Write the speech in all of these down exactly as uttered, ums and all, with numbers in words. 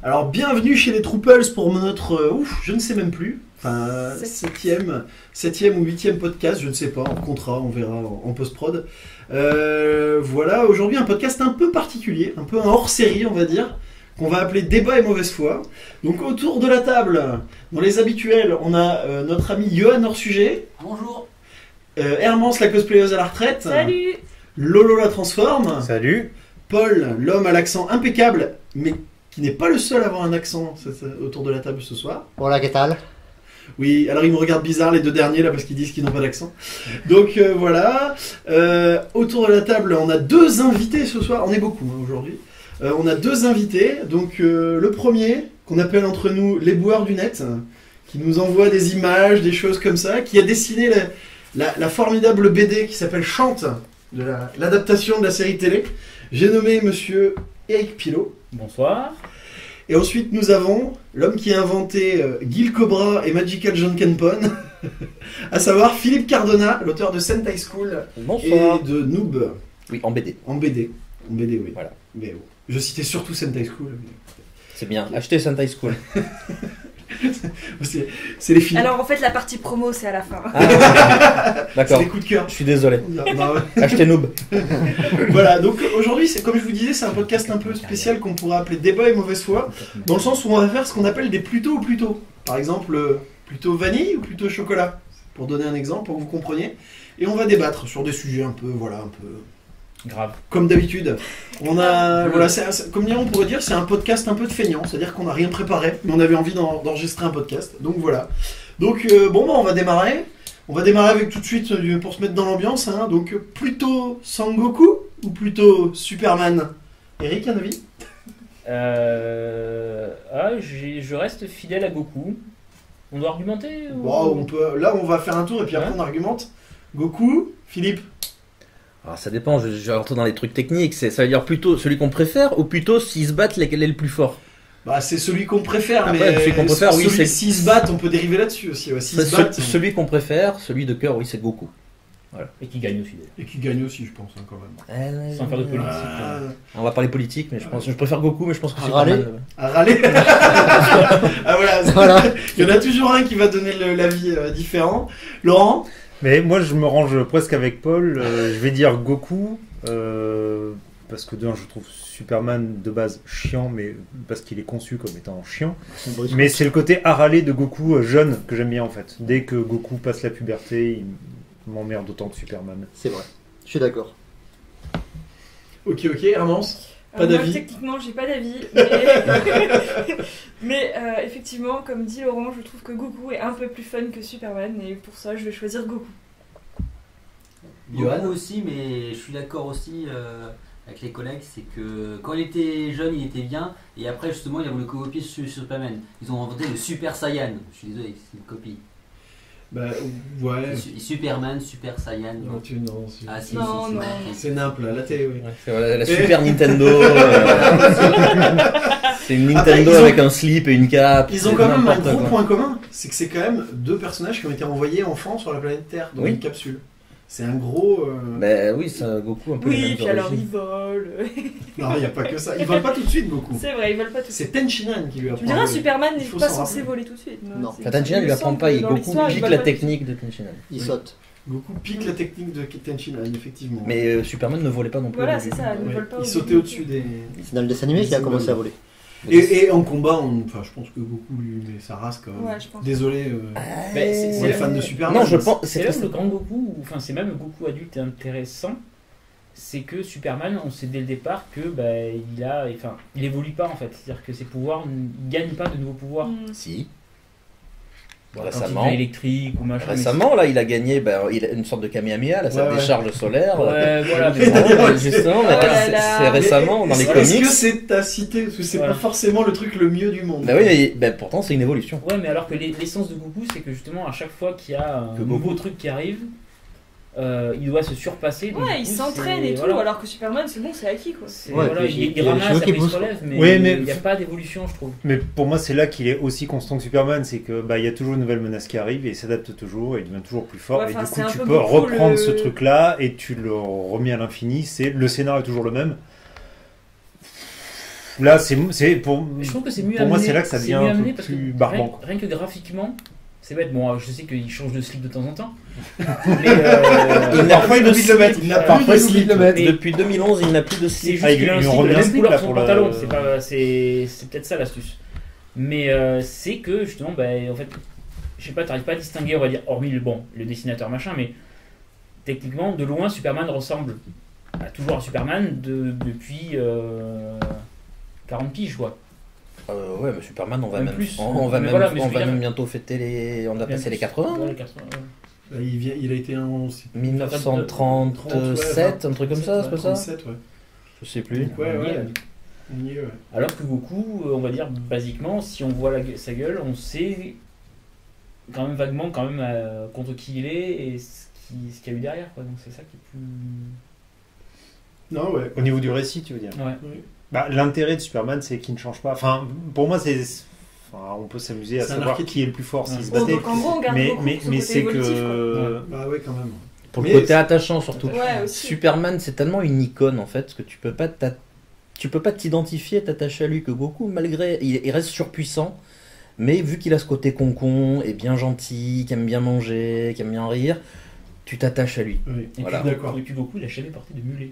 Alors bienvenue chez les Trouples pour notre, euh, ouf, je ne sais même plus, enfin septième, septième ou huitième podcast, je ne sais pas, en contrat, on verra en, en post-prod. Euh, voilà, aujourd'hui un podcast un peu particulier, un peu un hors-série on va dire, qu'on va appeler Débat et mauvaise foi. Donc autour de la table, dans les habituels, on a euh, notre ami Johan hors-sujet. Bonjour. Euh, Hermance la cosplayeuse à la retraite. Salut. Lolo la transforme. Salut. Paul, l'homme à l'accent impeccable, mais qui n'est pas le seul à avoir un accent autour de la table ce soir. Voilà, qu'est-ce que Oui, alors ils me regardent bizarre les deux derniers là parce qu'ils disent qu'ils n'ont pas d'accent. Donc euh, voilà, euh, autour de la table on a deux invités ce soir, on est beaucoup hein, aujourd'hui. Euh, on a deux invités, donc euh, le premier qu'on appelle entre nous les boueurs du net, qui nous envoie des images, des choses comme ça, qui a dessiné la, la, la formidable B D qui s'appelle Chante, de la, l'adaptation de la série télé. J'ai nommé monsieur Eric Pilot. Bonsoir. Et ensuite, nous avons l'homme qui a inventé euh, Gil Cobra et Magical John Kenpon, à savoir Philippe Cardona, l'auteur de Sentai School Bonsoir. et de Noob. Oui, en B D. En B D. En B D, oui. Voilà. Mais bon, je citais surtout Sentai School. C'est bien. Achetez Sentai School. c'est, c'est les films. Alors en fait la partie promo c'est à la fin. Ah, d'accord. C'est les coups de cœur. Je suis désolé. Non, non, Achetez Noob. Voilà, donc aujourd'hui, c'est, comme je vous disais, c'est un podcast un peu spécial qu'on pourrait appeler Débat et mauvaise foi, dans le sens où on va faire ce qu'on appelle des plutôt ou plutôt. Par exemple, euh, plutôt vanille ou plutôt chocolat, pour donner un exemple, pour que vous compreniez. Et on va débattre sur des sujets un peu, voilà, un peu... Grave. Comme d'habitude. On a, voilà, c'est, c'est, comme on pourrait dire, c'est un podcast un peu de feignant, c'est-à-dire qu'on n'a rien préparé, mais on avait envie d'en, d'enregistrer un podcast. Donc voilà. Donc euh, bon, bah, on va démarrer. On va démarrer avec tout de suite euh, pour se mettre dans l'ambiance. Hein. Donc plutôt Sangoku ou plutôt Superman. Eric, un avis? Euh... Ah, j'ai- je reste fidèle à Goku. On doit argumenter ou... Bon, on peut, là, on va faire un tour et puis après Ouais. on argumente. Goku, Philippe. Alors, ça dépend, je, je vais rentrer dans les trucs techniques. C'est, ça veut dire plutôt celui qu'on préfère ou plutôt s'ils se battent, lequel est le plus fort? Bah, c'est celui qu'on préfère, Après, mais celui qu'on préfère, oui, celui c'est- s'ils se battent, on peut dériver là-dessus aussi. Ouais. S'ils C'est se ce- battent, celui qu'on préfère, celui de cœur, oui, c'est Goku. Et qui gagne aussi. d'ailleurs. et qui gagne aussi, je pense, hein, quand même. Sans faire de politique. Ah, On va parler politique, mais je pense, je préfère Goku, mais je pense que À Superman. râler. euh, à râler. Ah voilà, Voilà. il y en a toujours un qui va donner le- l'avis euh, différent. Laurent. Mais moi, je me range presque avec Paul. Euh, je vais dire Goku. euh, parce que d'un, je trouve Superman de base chiant, mais parce qu'il est conçu comme étant chiant. Mais c'est le côté haralé de Goku euh, jeune que j'aime bien en fait. Dès que Goku passe la puberté, il m'emmerde autant que Superman. C'est vrai. Je suis d'accord. Ok, ok, Hermance. Pas Euh, moi, d'avis. techniquement j'ai pas d'avis, mais, mais euh, effectivement comme dit Laurent je trouve que Goku est un peu plus fun que Superman et pour ça je vais choisir Goku. Johan. Goku aussi, mais je suis d'accord aussi euh, avec les collègues, c'est que quand il était jeune, il était bien, et après justement, il a voulu copier sur Superman. Ils ont inventé le Super Saiyan. Je suis désolé, c'est une copie. Bah, ouais. Su- Superman, Super Saiyan. Non, tu, non, c'est, Ah si, Non, si, si, non. si. c'est nimple, la télé, oui. Ouais, c'est voilà, la Super Nintendo. euh, c'est une Après, Nintendo ils ont- avec un slip et une cape. Ils ont c'est quand même un n'importe gros quoi. point commun, c'est que c'est quand même deux personnages qui ont été envoyés enfants sur la planète Terre dans Oui. une capsule. C'est un gros. euh, Ben oui, c'est un Goku un peu les Oui mêmes puis alors origines. ils volent. Non, il n'y a pas que ça. Ils volent pas tout de suite, Goku. C'est vrai ils volent pas tout de C'est suite. Tenchinan qui lui Tu apprend. me diras à voler. Superman Il n'est faut pas s'en censé rappeler. voler tout de suite. Non. c'est- Enfin, Tenchinan il lui me apprend semble pas, que et dans Goku l'histoire, il pique vole la pas tout de technique de Tenchinan. Il Oui. saute. Goku pique la technique de Tenchinan, effectivement. Mais euh, Superman ne volait pas non plus. Voilà au c'est début. ça, ils ne Ouais, volent pas. il au sautait début. au-dessus des. C'est dans le dessin animé qu'il a commencé à voler. Et, et en combat, on... enfin, je pense que Goku lui met sa race quand même. Ouais, je pense. Désolé euh, Mais c'est- pour c'est les là- fans de Superman. Non, je pense. C'est C'est là où le grand Goku, ou- enfin c'est même le Goku adulte est intéressant, c'est que Superman, on sait dès le départ que bah, il a, enfin, il évolue pas en fait, c'est-à-dire que ses pouvoirs ne gagnent pas de nouveaux pouvoirs. Mm. Si. Bon, quand il Récemment. devient électrique ou machin. mais Récemment, là, il a gagné ben, il a une sorte de Kamehameha, là, sa Ouais, ouais. décharge solaire. c'est- Ouais, voilà. Mais Mais bon, justement, mais Oh là c'est- là. c'est récemment dans les Est-ce comics. que c'est ta cité? Parce que c'est Voilà. pas forcément le truc le mieux du monde. Bah oui, mais ben, pourtant, c'est une évolution. Ouais, mais alors que l'e- l'essence de Goku, c'est que justement, à chaque fois qu'il y a un Que nouveau Goku- truc qui arrive, euh, il doit se surpasser. donc Ouais du il coup, s'entraîne c'est- et tout voilà. alors que Superman c'est bon c'est acquis quoi. C'est- Ouais, voilà, puis il, il y a- il il y a les ramasse, cheveux qui après il se poussent, relève, mais Ouais, mais- il n'y a pas d'évolution, je trouve. Mais pour moi, c'est là qu'il est aussi constant que Superman, c'est que bah il y a toujours une nouvelle menace qui arrive et il s'adapte toujours et il devient toujours plus fort. Ouais, et enfin, du coup, c'est un tu peu peux beaucoup reprendre le- ce truc-là et tu le remets à l'infini. C'est le scénario est toujours le même. Là, c'est c'est pour, Je trouve que c'est mieux pour moi, amené- c'est là que ça c'est devient mieux un amené peu parce plus que barbant. Rien, quoi. rien que graphiquement, c'est bête. Bon, je sais qu'il change de slip de temps en temps. Mais euh, Il n'a Parfois, plus il de oublie de le mettre. Il n'a plus Parfois, de il oublie de le slip. mettre. Mais- Depuis deux mille onze, il n'a plus de c'est slip. juste Ah, il- qu'il a un il slip de revient la un même slip, couleur là, que son pour le- pantalon. C'est pas, c'est, c'est peut-être ça l'astuce. Mais euh, c'est que justement, bah, en fait, je sais pas, t'arrives pas à distinguer, on va dire, hormis le bon, le dessinateur machin, mais techniquement, de loin, Superman ressemble à toujours à Superman de, depuis euh, quarante piges, quoi. Euh, ouais, mais Superman, on va Même même, plus. on, on va Mais même, voilà, mais on je veux va dire- même bientôt fêter les, on a passé les quatre-vingts, Ouais, non les quatre-vingts, ouais. Bah, il, vient, il a été un. mille neuf cent trente-sept, un truc comme ça, c'est pas ça trente-sept, ouais. Je sais plus. Donc, ouais, On y est, ouais. là. On y est, ouais. Alors que Goku, euh, on va dire, basiquement, si on voit la gue- sa gueule, on sait quand même vaguement quand même euh, contre qui il est et ce qui- ce qu'il y a eu derrière, quoi. Donc c'est ça qui est plus... Non, ouais. Au niveau du récit, tu veux dire. Ouais. Bah, l'intérêt de Superman, c'est qu'il ne change pas. Enfin, pour moi, c'est. Enfin, on peut s'amuser à C'est un savoir archétype. qui est le plus fort s'il Ouais. se Bon, battait. donc en gros, on garde Mais, beaucoup mais, son mais côté c'est évolutif, que. Bah ouais, quand même. Pour le Mais côté attachant surtout. quoi. Ouais, aussi. Superman, c'est tellement une icône en fait, parce que tu peux pas t'a- tu peux pas t'identifier, t'attacher à lui que Goku, malgré il, il reste surpuissant, mais vu qu'il a ce côté concon et bien gentil, qui aime bien manger, qui aime bien rire, tu t'attaches à lui. Oui, Et, Voilà. puis, D'accord. et puis Goku, il a jamais porté de mulet.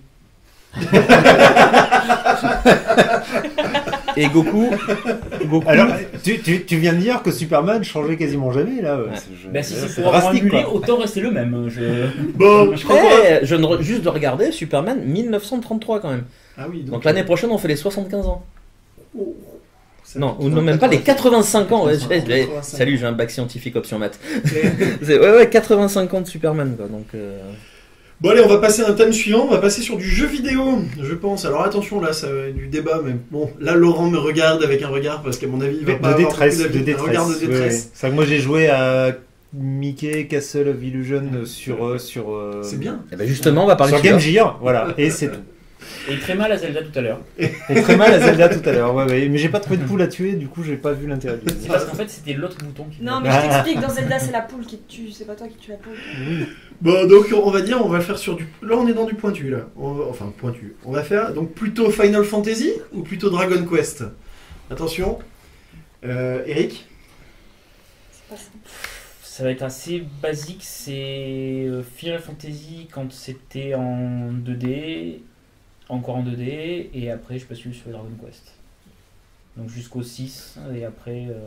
Et Goku, Goku, Alors, tu, tu, tu viens de dire que Superman changeait quasiment jamais, là. Ouais. C'est- je- Bah si là, c'est pour avoir un drastique, mulet, quoi. autant rester le même. Je... Bon, je crois qu'on va- Eh, je ne re- juste de regarder Superman mille neuf cent trente-trois quand même. Ah oui, Donc l'année prochaine, on fait les soixante-quinze ans. Oh, ça Non, fait ou non même pas les quatre-vingt-cinq ans. Ouais, quatre-vingt-cinq, j'ai- quatre-vingt-cinq. salut, j'ai un bac scientifique option maths. Et- C'est- Ouais, ouais, quatre-vingt-cinq ans de Superman quoi. Donc. euh, Bon allez, on va passer à un thème suivant, on va passer sur du jeu vidéo, je pense. Alors attention, là, ça va être du débat, mais bon, là, Laurent me regarde avec un regard, parce qu'à mon avis, il va De, pas de avoir détresse, beaucoup de d'avis. détresse. Un regard de Ouais, détresse. ouais. C'est vrai que moi j'ai joué à Mickey Castle of Illusion sur euh, sur euh, C'est bien. Eh ben justement, on va parler sur de Game celui-là. Gear, voilà, et c'est tout. Et très mal à Zelda tout à l'heure. Et très mal à Zelda tout à l'heure, ouais, ouais, mais j'ai pas trouvé de poule à tuer, du coup j'ai pas vu l'intérêt du C'est parce qu'en fait c'était l'autre bouton qui... Non, mais je t'explique, dans Zelda, c'est la poule qui te tue, c'est pas toi qui tue la poule. Bon, donc on va dire, on va faire sur du... Là, on est dans du pointu, là. On va- Enfin, pointu. On va faire, donc, plutôt Final Fantasy ou plutôt Dragon Quest? Attention. Euh, Eric? C'est pas ça. Ça va être assez basique, c'est euh, Final Fantasy quand c'était en deux D, encore en deux D, et après je bascule sur Dragon Quest. Donc jusqu'au six, et après... Euh,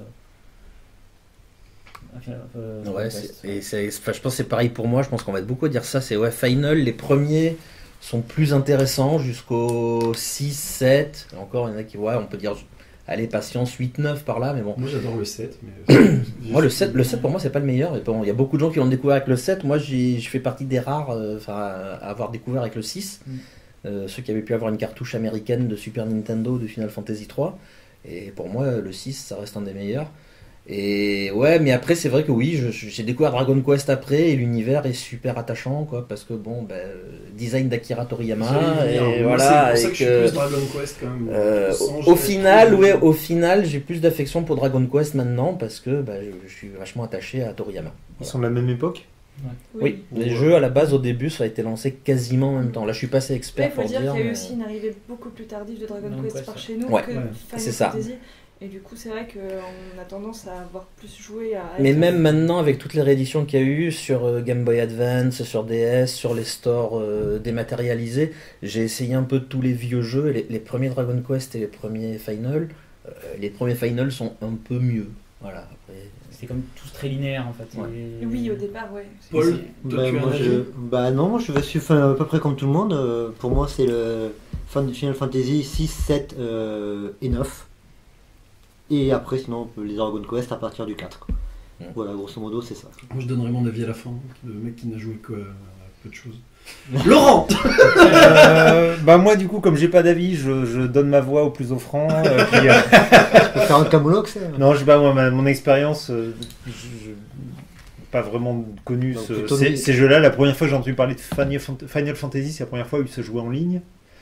Final- euh, Dragon Ouais, Quest. c'est- et c'est- enfin, je pense que c'est pareil pour moi, je pense qu'on va être beaucoup à dire ça, c'est ouais, Final, les premiers sont plus intéressants jusqu'au six, sept, encore il y en a qui, ouais, on peut dire, allez, patience, huit, neuf par là, mais bon. Moi, j'adore le sept. Mais... Moi, le sept, le sept pour moi, c'est pas le meilleur, et bon, il y a beaucoup de gens qui l'ont découvert avec le sept, moi j'ai- je fais partie des rares euh, enfin, à avoir découvert avec le six, Mm. Euh, ceux qui avaient pu avoir une cartouche américaine de Super Nintendo de Final Fantasy trois, et pour moi, le six, ça reste un des meilleurs. Et ouais, mais après, c'est vrai que oui, je- j'ai découvert Dragon Quest après et l'univers est super attachant, quoi, parce que bon, ben, euh, design d'Akira Toriyama, J'allais y venir. et Moi, voilà, c'est pour ça et que je suis que, plus Dragon Quest, quand même. euh, Sans au, jouer au final, trop. ouais, au final, j'ai plus d'affection pour Dragon Quest maintenant parce que bah, je, je suis vachement attaché à Toriyama. Ils sont de la même époque. Oui, les jeux à la base au début, ça a été lancé quasiment en même temps. Là, je suis pas assez Ouais, expert il faut pour dire dire. qu'il y a eu mais- aussi une arrivée beaucoup plus tardive de Dragon Dragon Quest Quest, par ouais. chez nous Ouais, que ouais, Final c'est ça. Fantasy. Et du coup, c'est vrai qu'on a tendance à avoir plus joué à. Mais être- même maintenant, avec toutes les rééditions qu'il y a eu sur euh, Game Boy Advance, sur D S, sur les stores euh, dématérialisés, j'ai essayé un peu de tous les vieux jeux. Et les, les premiers Dragon Quest et les premiers Final, euh, les premiers Final sont un peu mieux. Voilà. Après, C'était comme tous très linéaire en fait. Ouais. et- Oui, au départ, ouais. Paul, C'est- toi, Bah, tu as un moi, avis je... bah non, moi je vais suivre enfin, à peu près comme tout le monde. Euh, pour moi, c'est le Fan- Final Fantasy six, sept euh, et neuf. Et après, sinon, on peut les Dragon Quest à partir du quatre. Mm. Voilà, grosso modo, c'est ça. Moi, je donnerai mon avis à la fin. Le mec qui n'a joué que à peu de choses. Laurent! Euh, bah moi du coup comme j'ai pas d'avis, je, je donne ma voix au plus offrant. euh, qui, euh, Faut faire un camoulox, ça. non, je sais pas moi, ma- mon expérience, euh, je- je- pas vraiment connu Donc, ce- plutôt ces, des- ces jeux-là. La première fois que j'ai entendu parler de Final Fant- Final Fantasy, c'est la première fois où ils se jouaient en ligne.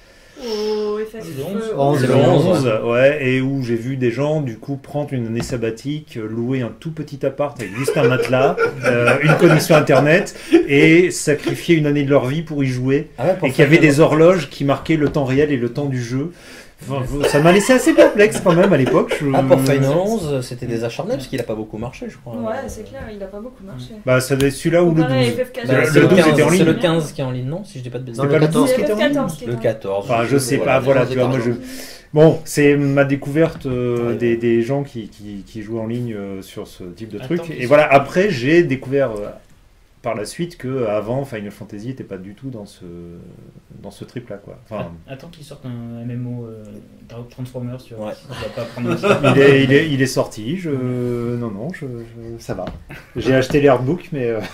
Au F F Le onze. onze, C'est le le onze, onze, ouais, et où j'ai vu des gens du coup prendre une année sabbatique, euh, louer un tout petit appart avec juste un matelas, euh, une connexion internet et sacrifier une année de leur vie pour y jouer. Ah ouais, pour Et qu'il y avait Final- des horloges qui marquaient le temps réel et le temps du jeu. Enfin, ça m'a laissé assez perplexe quand même à l'époque. Je... Ah, pour Final onze, c'était des acharnés parce qu'il a pas beaucoup marché, je crois. Ouais, c'est clair, il a pas beaucoup marché. Bah, ça doit être celui-là ou le Comparé à douze. F F quatorze. Bah, Le c'est le, douze était en quinze, ligne. c'est le quinze qui est en ligne, non? Si je dis pas de bêtises. Non, pas le le quatorze C'est qui F était F en ligne. quatorze qui est Le en- quatorze. Enfin, je sais Voilà, pas, voilà, j'ai tu vois, moi mangé je. Bon, c'est ma découverte euh, des, des gens qui, qui, qui jouent en ligne euh, sur ce type de truc. Attends, Et voilà, après, j'ai découvert euh, par la suite que avant Final Fantasy n'était pas du tout dans ce, dans ce trip-là, quoi. Enfin, Attends qu'il sorte un M M O euh, Transformers sur. Ouais. On va pas prendre un il, est, il, est, il est sorti, je... Non, non, je, je- ça va. J'ai acheté l'artbook, mais... euh,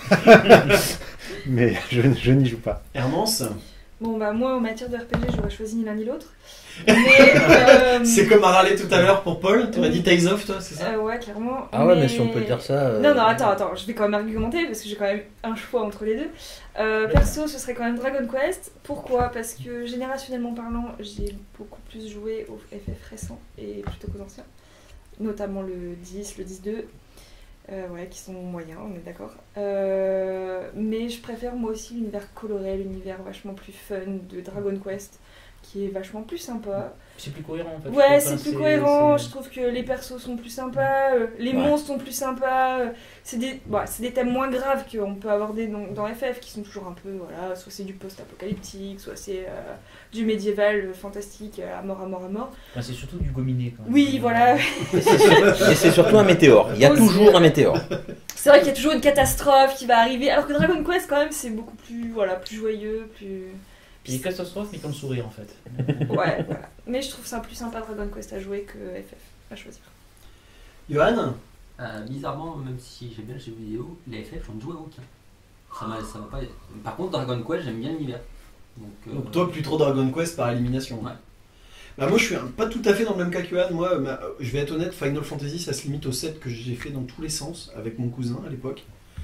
mais je, je n'y joue pas. Hermance, Bon, bah, moi, en matière de R P G, j'aurais choisi ni l'un ni l'autre. Mais. euh, c'est comme à râler tout à l'heure pour Paul. Tu m'as dit Tales of, toi, c'est ça? euh, ouais, clairement. Ah ouais, mais si on peut dire ça. euh, Non, non, attends, attends, je vais quand même argumenter parce que j'ai quand même un choix entre les deux. Euh, perso, ce serait quand même Dragon Quest. Pourquoi? Parce que générationnellement parlant, j'ai beaucoup plus joué aux F F récents et plutôt qu'aux anciens. Notamment le dix, le dix deux, euh, ouais, qui sont moyens, on est d'accord. Euh, mais je préfère moi aussi l'univers coloré, l'univers vachement plus fun de Dragon Quest, qui est vachement plus sympa. C'est plus cohérent en fait. Ouais, je trouve, c'est hein, plus cohérent. c'est- Je trouve que les persos sont plus sympas, euh, les Ouais. monstres sont plus sympas. euh, C'est des, bah, c'est des thèmes moins graves qu'on peut aborder dans, dans F F, qui sont toujours un peu, voilà, soit c'est du post-apocalyptique, soit c'est euh, du médiéval euh, fantastique euh, à mort, à mort, à mort. Enfin, c'est surtout du gominé quand même. Oui, voilà. Et c'est surtout un météore. Il y a Aussi. toujours un météore. C'est vrai qu'il y a toujours une catastrophe qui va arriver, alors que Dragon Quest, quand même, c'est beaucoup plus, voilà, plus joyeux, plus. Puis les catastrophes, mais comme sourire en fait. Ouais, voilà. Mais je trouve ça plus sympa Dragon Quest à jouer que F F à choisir. Johan, Euh, bizarrement, même si j'aime bien les jeux vidéo, les F F, j'en joue à aucun. Ça m'a, ça m'a pas... Par contre, Dragon Quest, j'aime bien l'univers. Donc, euh, donc toi plus trop Dragon Quest par élimination. Ouais. Bah moi je suis un- pas tout à fait dans le même cas que Johan. Moi, ma- je vais être honnête, Final Fantasy ça se limite au sept que j'ai fait dans tous les sens avec mon cousin à l'époque.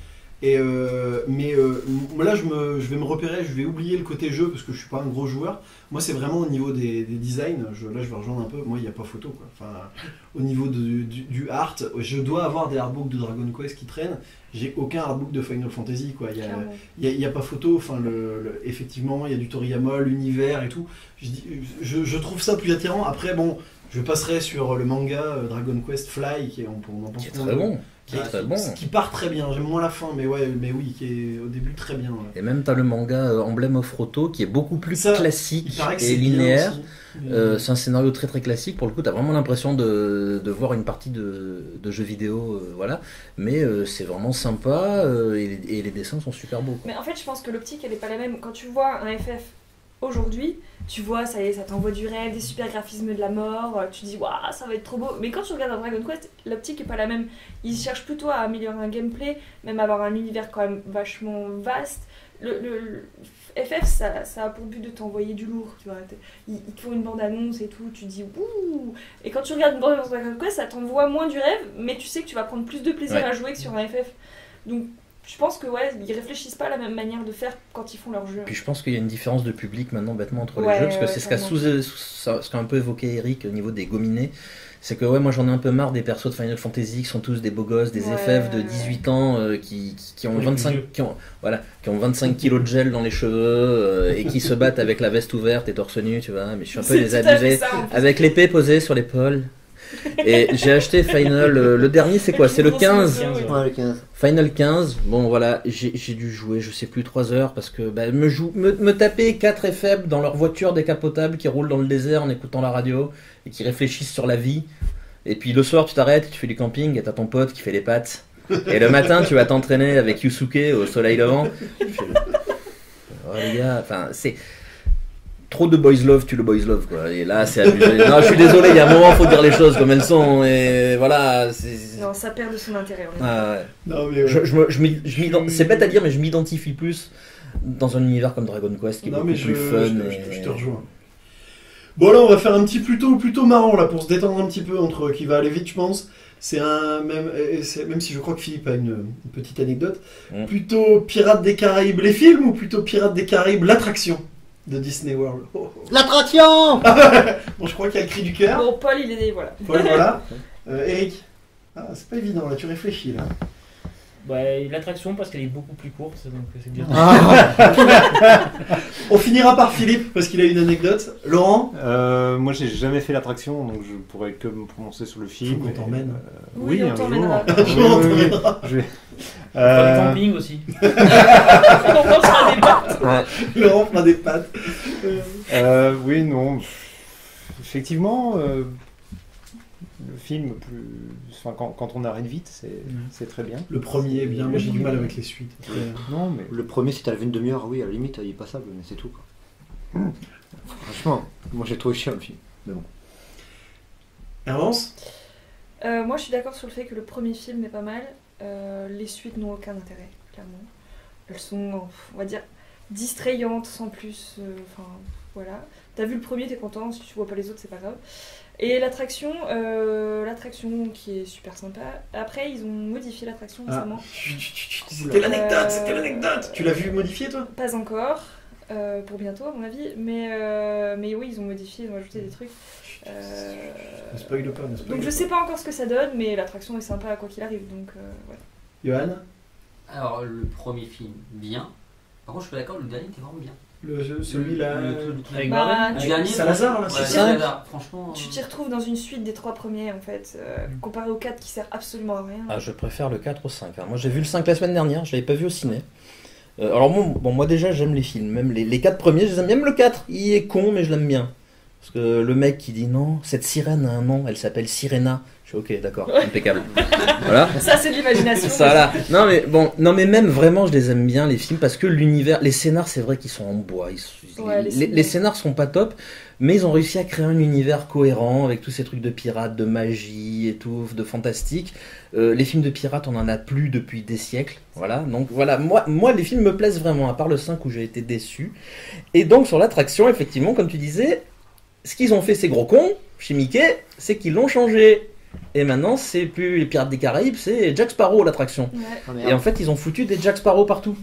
Et euh, mais euh, m- là je, me, je vais me repérer, je vais oublier le côté jeu parce que je suis pas un gros joueur. Moi c'est vraiment au niveau des, des designs, je, là je vais rejoindre un peu, moi il n'y a pas photo quoi. Enfin, au niveau de- du, du art, je dois avoir des artbooks de Dragon Quest qui traînent, j'ai aucun artbook de Final Fantasy quoi. Il y a, Clairement. il n'y a, a pas photo, enfin, le, le- effectivement, il y a du Toriyama, l'univers et tout. Je, dis- je, je trouve ça plus attirant. Après, bon, je passerai sur le manga euh, Dragon Quest Fly, qui est, on, on en pense Qui est qu'on très veut, bon. Qui est qui, très bon. qui part très bien. J'aime moins la fin, mais ouais, mais oui, qui est au début très bien. ouais. Et même t'as le manga euh, Emblem of Roto qui est beaucoup plus Ça, Il classique paraît que et c'est bien linéaire. aussi. Mais- Euh, c'est un scénario très très classique. Pour le coup, t'as vraiment l'impression de, de voir une partie de, de jeux vidéo, euh, voilà. Mais euh, c'est vraiment sympa euh, et, les, et les dessins sont super beaux. quoi. Mais en fait, je pense que l'optique, elle est pas la même. Quand tu vois un F F aujourd'hui, tu vois, ça y est, ça t'envoie du rêve, des super graphismes de la mort, euh, tu dis, waouh, ça va être trop beau. Mais quand tu regardes un Dragon Quest, l'optique est pas la même. Ils cherchent plutôt à améliorer un gameplay, même avoir un univers quand même vachement vaste. Le, le- le F F, ça, ça a pour but de t'envoyer du lourd, tu vois. T'es- Ils, ils te font une bande-annonce et tout, tu dis, ouh. Et quand tu regardes une bande-annonce de Dragon Quest, ça t'envoie moins du rêve, mais tu sais que tu vas prendre plus de plaisir Ouais. à jouer que sur un F F. Donc, je pense que ouais, ils réfléchissent pas à la même manière de faire quand ils font leur jeu. Puis je pense qu'il y a une différence de public maintenant bêtement entre les Ouais, jeux, parce que ouais, c'est ce qu'a clairement. sous, sous- ce qu'a un peu évoqué Eric au niveau des gominés. C'est que ouais, moi j'en ai un peu marre des persos de Final Fantasy qui sont tous des beaux gosses, des Ouais, F F de ouais, dix-huit ans euh, qui, qui, qui ont Pour les vingt-cinq vieux. qui ont, voilà, qui ont vingt-cinq kilos de gel dans les cheveux euh, et qui se battent avec la veste ouverte et torse nu, tu vois. Mais je suis un peu C'est les tout à fait abusés ça, en plus. avec l'épée posée sur l'épaule. Et j'ai acheté Final, euh, le dernier c'est quoi? C'est le quinze. quinze, ouais. Ouais, le quinze. Final quinze, bon voilà, j'ai j'ai dû jouer, je sais plus, trois heures parce que bah, me, jou- me, me taper quatre F F dans leur voiture décapotable qui roule dans le désert en écoutant la radio et qui réfléchissent sur la vie. Et puis le soir, tu t'arrêtes, tu fais du camping et t'as ton pote qui fait les pâtes. Et le matin, tu vas t'entraîner avec Yusuke au soleil levant. Je fais, oh, les gars, enfin, c'est. Trop de boys love, tu le boys love, quoi. Et là, c'est abusé. Non, je suis désolé, il y a un moment, faut dire les choses comme elles sont. Et voilà, c'est. Non, ça perd de son intérêt. on est Ah, ouais. Non, mais ouais. Je, je me- je m'y- je m'ident- c'est bête à dire, mais je m'identifie plus dans un univers comme Dragon Quest qui est Non, beaucoup mais je, plus fun. je- et- je- je te rejoins. Bon là on va faire un petit plutôt plutôt marrant là pour se détendre un petit peu entre qui va aller vite je pense. C'est un même et c'est- même si je crois que Philippe a une, une petite anecdote. Mm. Plutôt Pirates des Caraïbes les films ou plutôt Pirates des Caraïbes l'attraction de Disney World. Oh, oh. L'attraction. Bon je crois qu'il y a le cri du d'accord. cœur. Bon, Paul, il est voilà. Voilà. voilà. Euh, Eric. Ah, c'est pas évident là tu réfléchis là. Ouais, l'attraction parce qu'elle est beaucoup plus courte, donc c'est bien. On finira par Philippe parce qu'il a une anecdote. Laurent, Euh, moi, j'ai jamais fait l'attraction, donc je pourrais que me prononcer sur le film. Faut qu'on et, t'emmène. euh, Oui, oui, on un t'emmènera. jour. Un jour, on Oui, oui, oui. t'emmènera. Je vais- On fera du Euh, camping aussi. On pensera des pâtes. Laurent fera des pattes. Euh, euh, oui, non. Effectivement, euh, le film, plus... enfin, quand, quand on arrête vite, c'est c'est très bien. Le premier est bien, moi j'ai du mal avec les suites. Après, Non, mais Le premier, si t'as levé une demi-heure, oui, à la limite, il est passable, mais c'est tout. Quoi. Franchement, moi j'ai trouvé chiant le film. Mais bon. Avance. Euh, moi, je suis d'accord sur le fait que le premier film est pas mal. Euh, les suites n'ont aucun intérêt, clairement. Elles sont, on va dire, distrayantes sans plus. euh, Enfin, voilà. T'as vu le premier, t'es content. Si tu vois pas les autres, c'est pas grave. Et l'attraction, euh, l'attraction qui est super sympa. Après, ils ont modifié l'attraction Ah. récemment. Chut, chut, chut, C'était l'anecdote, c'était l'anecdote. Tu l'as vu modifié toi? Pas encore, euh, pour bientôt à mon avis, mais, euh, mais oui, ils ont modifié, ils ont ajouté des trucs. Euh, Ne spoil pas, ne spoil donc je pas. sais pas encore ce que ça donne, mais l'attraction est sympa quoi qu'il arrive, donc euh, ouais. Johan, Alors, le premier film, bien. Par contre, je suis pas d'accord, le dernier était vraiment bien. le, celui-là. Le, le, le truc- Avec Bah, Gordon. Le dernier, Salazar, là, ouais, c'est ça Salazar, franchement. Tu euh, t'y retrouves dans une suite des trois premiers en fait, euh, comparé au quatre qui sert absolument à rien. Ah, je préfère le quatre au cinq. hein. Moi, j'ai vu le cinq la semaine dernière, je l'avais pas vu au ciné. Euh, alors, bon, bon, moi déjà, j'aime les films. Même les, les quatre premiers, je les aime bien. Même le quatre, il est con, mais je l'aime bien. Parce que le mec qui dit non, cette sirène a un nom, elle s'appelle Sirena. Je suis ok, d'accord, impeccable. Voilà. Ça c'est de l'imagination. Ça là. Non mais bon, non mais même vraiment, je les aime bien les films parce que l'univers, les scénars, c'est vrai qu'ils sont en bois. Ils- Ouais, les, les les- les scénars. scénars sont pas top, mais ils ont réussi à créer un univers cohérent avec tous ces trucs de pirates, de magie et tout, de fantastique. Euh, les films de pirates, on en a plus depuis des siècles. Voilà. Donc voilà, moi, moi les films me plaisent vraiment, à part le cinq où j'ai été déçu. Et donc sur l'attraction, effectivement, comme tu disais, ce qu'ils ont fait ces gros cons chez Mickey, c'est qu'ils l'ont changé. Et maintenant, c'est plus les Pirates des Caraïbes, c'est Jack Sparrow l'attraction. Ouais. Ah, Et en fait, ils ont foutu des Jack Sparrow partout.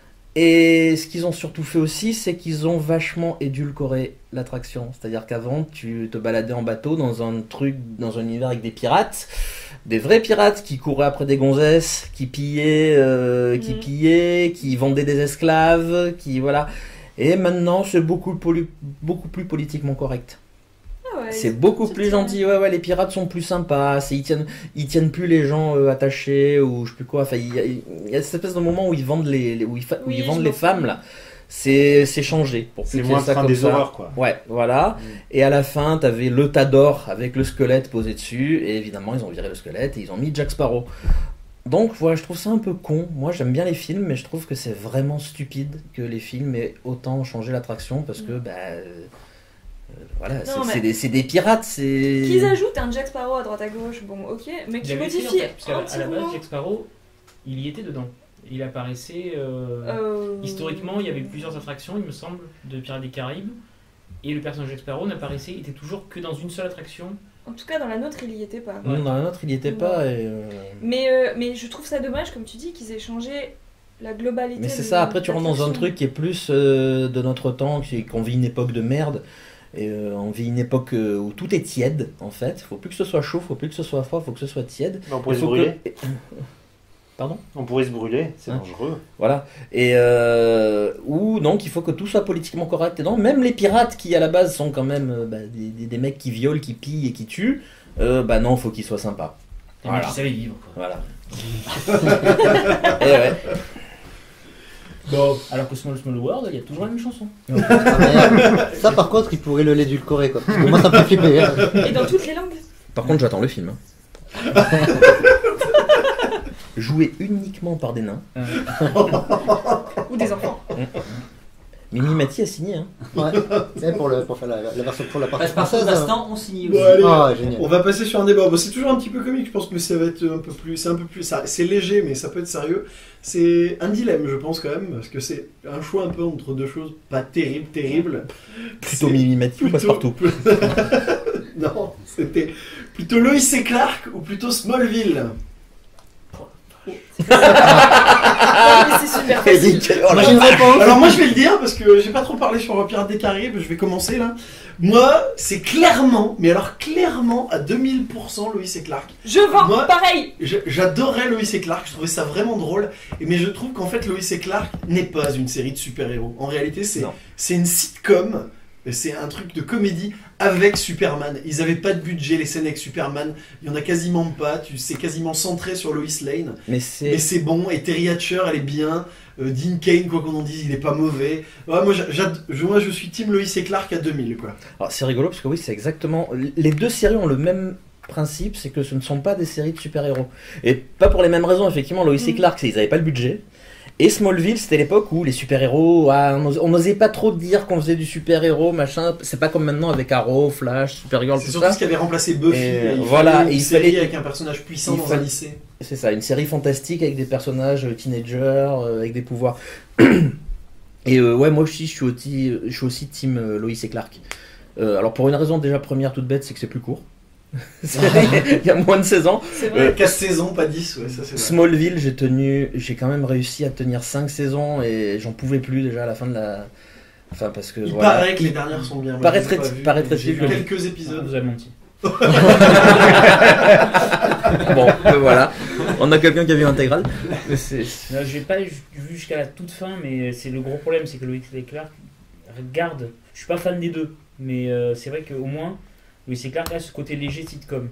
Et ce qu'ils ont surtout fait aussi, c'est qu'ils ont vachement édulcoré l'attraction. C'est-à-dire qu'avant, tu te baladais en bateau dans un truc, dans un univers avec des pirates, des vrais pirates qui couraient après des gonzesses, qui pillaient, euh, qui Mhm. pillaient, qui vendaient des esclaves, qui voilà. Et maintenant, c'est beaucoup, poli- beaucoup plus politiquement correct. Ah ouais, C'est ils- beaucoup c'est plus très- gentil, ouais, ouais, les pirates sont plus sympas, c'est, ils, tiennent, ils tiennent plus les gens euh, attachés ou je sais plus quoi, enfin, il y, a, il y a cette espèce de moment où ils vendent les, les- où ils, fa- où Oui, ils vendent je les m'en femmes souviens. là, c'est, c'est changé. Pour plus c'est qu'il y ait moins le ça train comme des ça. horreurs, quoi. Ouais, voilà. Mm. Et à la fin, t'avais le Tador avec le squelette posé dessus, et évidemment, ils ont viré le squelette et ils ont mis Jack Sparrow. Donc voilà, je trouve ça un peu con. Moi, j'aime bien les films, mais je trouve que c'est vraiment stupide que les films aient autant changé l'attraction parce que, bah. euh, euh, voilà, Non, c'est, mais- c'est des, c'est des pirates, c'est. Qu'ils ajoutent un Jack Sparrow à droite à gauche, bon ok, mais Il qu'ils avait essayé, en modifient fait, parce qu'à un la- petit à la base, moment. Jack Sparrow, il y était dedans. Il apparaissait. euh, Euh, Historiquement, il y avait plusieurs attractions, il me semble, de Pirates des Caraïbes. Et le personnage Jack Sparrow n'apparaissait, était toujours que dans une seule attraction. En tout cas, dans la nôtre, il y était pas. Non, dans la nôtre, il n'y était pas. Et, euh, Mais, euh, mais je trouve ça dommage, comme tu dis, qu'ils aient changé la globalité. Mais c'est de- ça, après tu rentres dans un l'attraction. truc qui est plus euh, de notre temps, qui- qu'on vit une époque de merde. Et euh, on vit une époque euh, où tout est tiède, en fait. Faut plus que ce soit chaud, faut plus que ce soit froid, faut que ce soit tiède. On Il pourrait se faut brûler. que- Pardon? On pourrait se brûler, c'est Hein dangereux. Voilà. Et euh, ou donc il faut que tout soit politiquement correct. Et donc même les pirates qui à la base sont quand même euh, bah, des, des- des mecs qui violent, qui pillent et qui tuent, euh, bah non, faut qu'ils soient sympas. Les Voilà. mecs qui savaient vivre. Quoi. Voilà. Et ouais. Bon, Alors que Small Small World, il y a toujours la même chanson. Ah, merde. Ça, par contre, ils pourraient le l'édulcorer, quoi. Parce que moi, ça me fait flipper. hein. Et dans toutes les langues. Par contre, j'attends le film. hein. Joué uniquement par des nains. Ou des enfants. Mimi Mati a signé. Hein. Ouais. Et pour, le, pour faire la, la version pour la partie Passe-partout française. d'instant, on signe aussi. bon, allez, Ah, génial. on va passer sur un débat. Bon, c'est toujours un petit peu comique, je pense que ça va être un peu plus. C'est un peu plus. ça- C'est léger, mais ça peut être sérieux. C'est un dilemme, je pense quand même, parce que c'est un choix un peu entre deux choses pas terribles, terribles. Plutôt C'est Mimi Mati ou Passepartout. Non, c'était plutôt Lois et Clark ou plutôt Smallville. C'est pas ça. Non, mais c'est super facile. Eric, oh Moi, la j'ai une vache. réponse. Alors moi je vais le dire parce que j'ai pas trop parlé sur Pirates des Caraïbes, je vais commencer là. Moi c'est clairement, mais alors clairement à deux mille pour cent Lois et Clark. Je vends, Moi- pareil. Je- J'adorais Lois et Clark, je trouvais ça vraiment drôle, et- mais je trouve qu'en fait Lois et Clark n'est pas une série de super-héros. En réalité c'est Non. c'est une sitcom, c'est un truc de comédie avec Superman. Ils avaient pas de budget, les scènes avec Superman, il y en a quasiment pas, tu c'est quasiment centré sur Lois Lane. Mais c'est. Mais c'est bon, et Terry Hatcher, elle est bien. Euh, Dean Cain, quoi qu'on en dise, il est pas mauvais. Ouais, moi, j'a- j'ad- je, moi, je suis team Lois et Clark à deux mille, quoi. Alors, c'est rigolo parce que oui, c'est exactement. Les deux séries ont le même principe, c'est que ce ne sont pas des séries de super-héros. Et pas pour les mêmes raisons, effectivement. Lois et Mm. Clark, c'est- ils n'avaient pas le budget. Et Smallville, c'était l'époque où les super-héros, ah, on n'os- on n'osait pas trop dire qu'on faisait du super-héros, machin. C'est pas comme maintenant avec Arrow, Flash, Supergirl, C'est tout surtout ça. ce qui avait remplacé Buffy. Et, et il voilà, fallait et une il série fallait- avec un personnage puissant il dans un fallait- lycée. C'est ça, une série fantastique avec des personnages euh, teenagers, euh, avec des pouvoirs. Et euh, ouais, moi aussi, je suis aussi, je suis aussi team euh, Lois et Clark. Euh, alors pour une raison déjà première toute bête, c'est que c'est plus court. C'est- Il y a moins de seize ans. C'est vrai. Euh, quatre saisons, pas dix, ouais, ça c'est vrai. Smallville, j'ai tenu, j'ai quand même réussi à tenir cinq saisons et j'en pouvais plus déjà à la fin de la. Enfin parce que Il voilà. paraît que les dernières sont bien. Moi, Paraîtrait- je les ai pas vues, paraîtrait-il J'ai vu que- quelques Ah, épisodes. vous avez menti. Bon, ben voilà, on a quelqu'un qui a vu l'intégrale. Mais c'est- Non, j'ai pas vu jusqu'à la toute fin, mais c'est le gros problème, c'est que Lois et Clark regarde. Je suis pas fan des deux, mais euh, c'est vrai qu'au moins Lois et Clark a ce côté léger sitcom.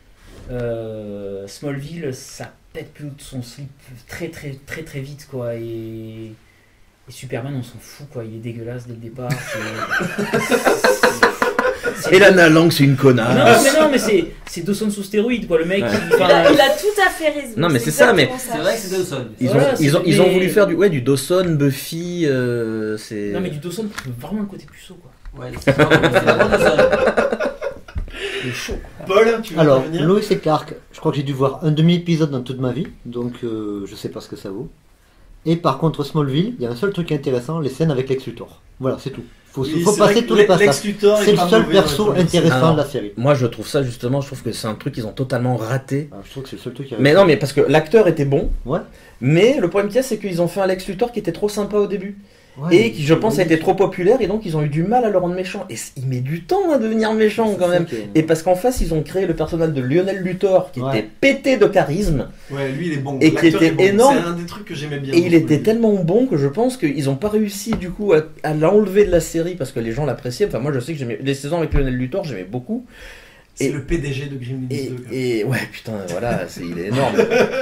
Euh, Smallville, ça pète plus de son slip très très très très vite quoi et, et Superman on s'en fout quoi, il est dégueulasse dès le départ. c'est- c'est- Et Lana Lang, c'est une Non connasse. mais non mais c'est c'est Dawson sous stéroïdes quoi le mec. Ouais. il- Il enfin, a, il a tout à fait raison. Non, mais c'est ça, mais- exactement C'est vrai que c'est Dawson. Ils ont, Voilà, ils ont, c'est- ils ont mais- voulu faire du, ouais, du Dawson, Buffy, euh, c'est. Non mais du Dawson vraiment le côté puceau quoi. Ouais, c'est vraiment c'est vraiment Dawson. Il est chaud quoi. Paul, tu veux Alors, revenir Lois et Clark, je crois que j'ai dû voir un demi-épisode dans toute ma vie, donc euh, je sais pas ce que ça vaut. Et par contre, Smallville, il y a un seul truc intéressant, les scènes avec Lex Luthor. Voilà, c'est tout. Faut, Oui, faut c'est vrai passer que tous les Lex passages. Luthor est C'est le pas seul mauvais dans perso les premières intéressant Alors, de la série. Moi, je trouve ça justement, je trouve que c'est un truc qu'ils ont totalement raté. Ah, je trouve que c'est le seul truc qui a Mais non, mais parce que l'acteur était bon. Ouais. Mais le problème qu'il y a, c'est qu'ils ont fait un Lex Luthor qui était trop sympa au début. Ouais, et qui, je pense, a oui. été trop populaire. Et donc, ils ont eu du mal à le rendre méchant. Et c- il met du temps à devenir méchant C'est quand ça même. qui est- Et parce qu'en face, ils ont créé le personnage de Lionel Luthor qui Ouais. était pété de charisme. Ouais, lui il est bon. Et qui L'acteur était est bon. énorme. C'est un des trucs que j'aimais bien. Et dans il était Smallville. tellement bon que je pense qu'ils n'ont pas réussi du coup à, à l'enlever de la série parce que les gens l'appréciaient. Enfin, moi, je sais que j'aimais les saisons avec Lionel Luthor, j'aimais beaucoup. C'est et- le P D G de Gremlins Et, deux. quand même. et ouais, putain, voilà, c'est- il est énorme.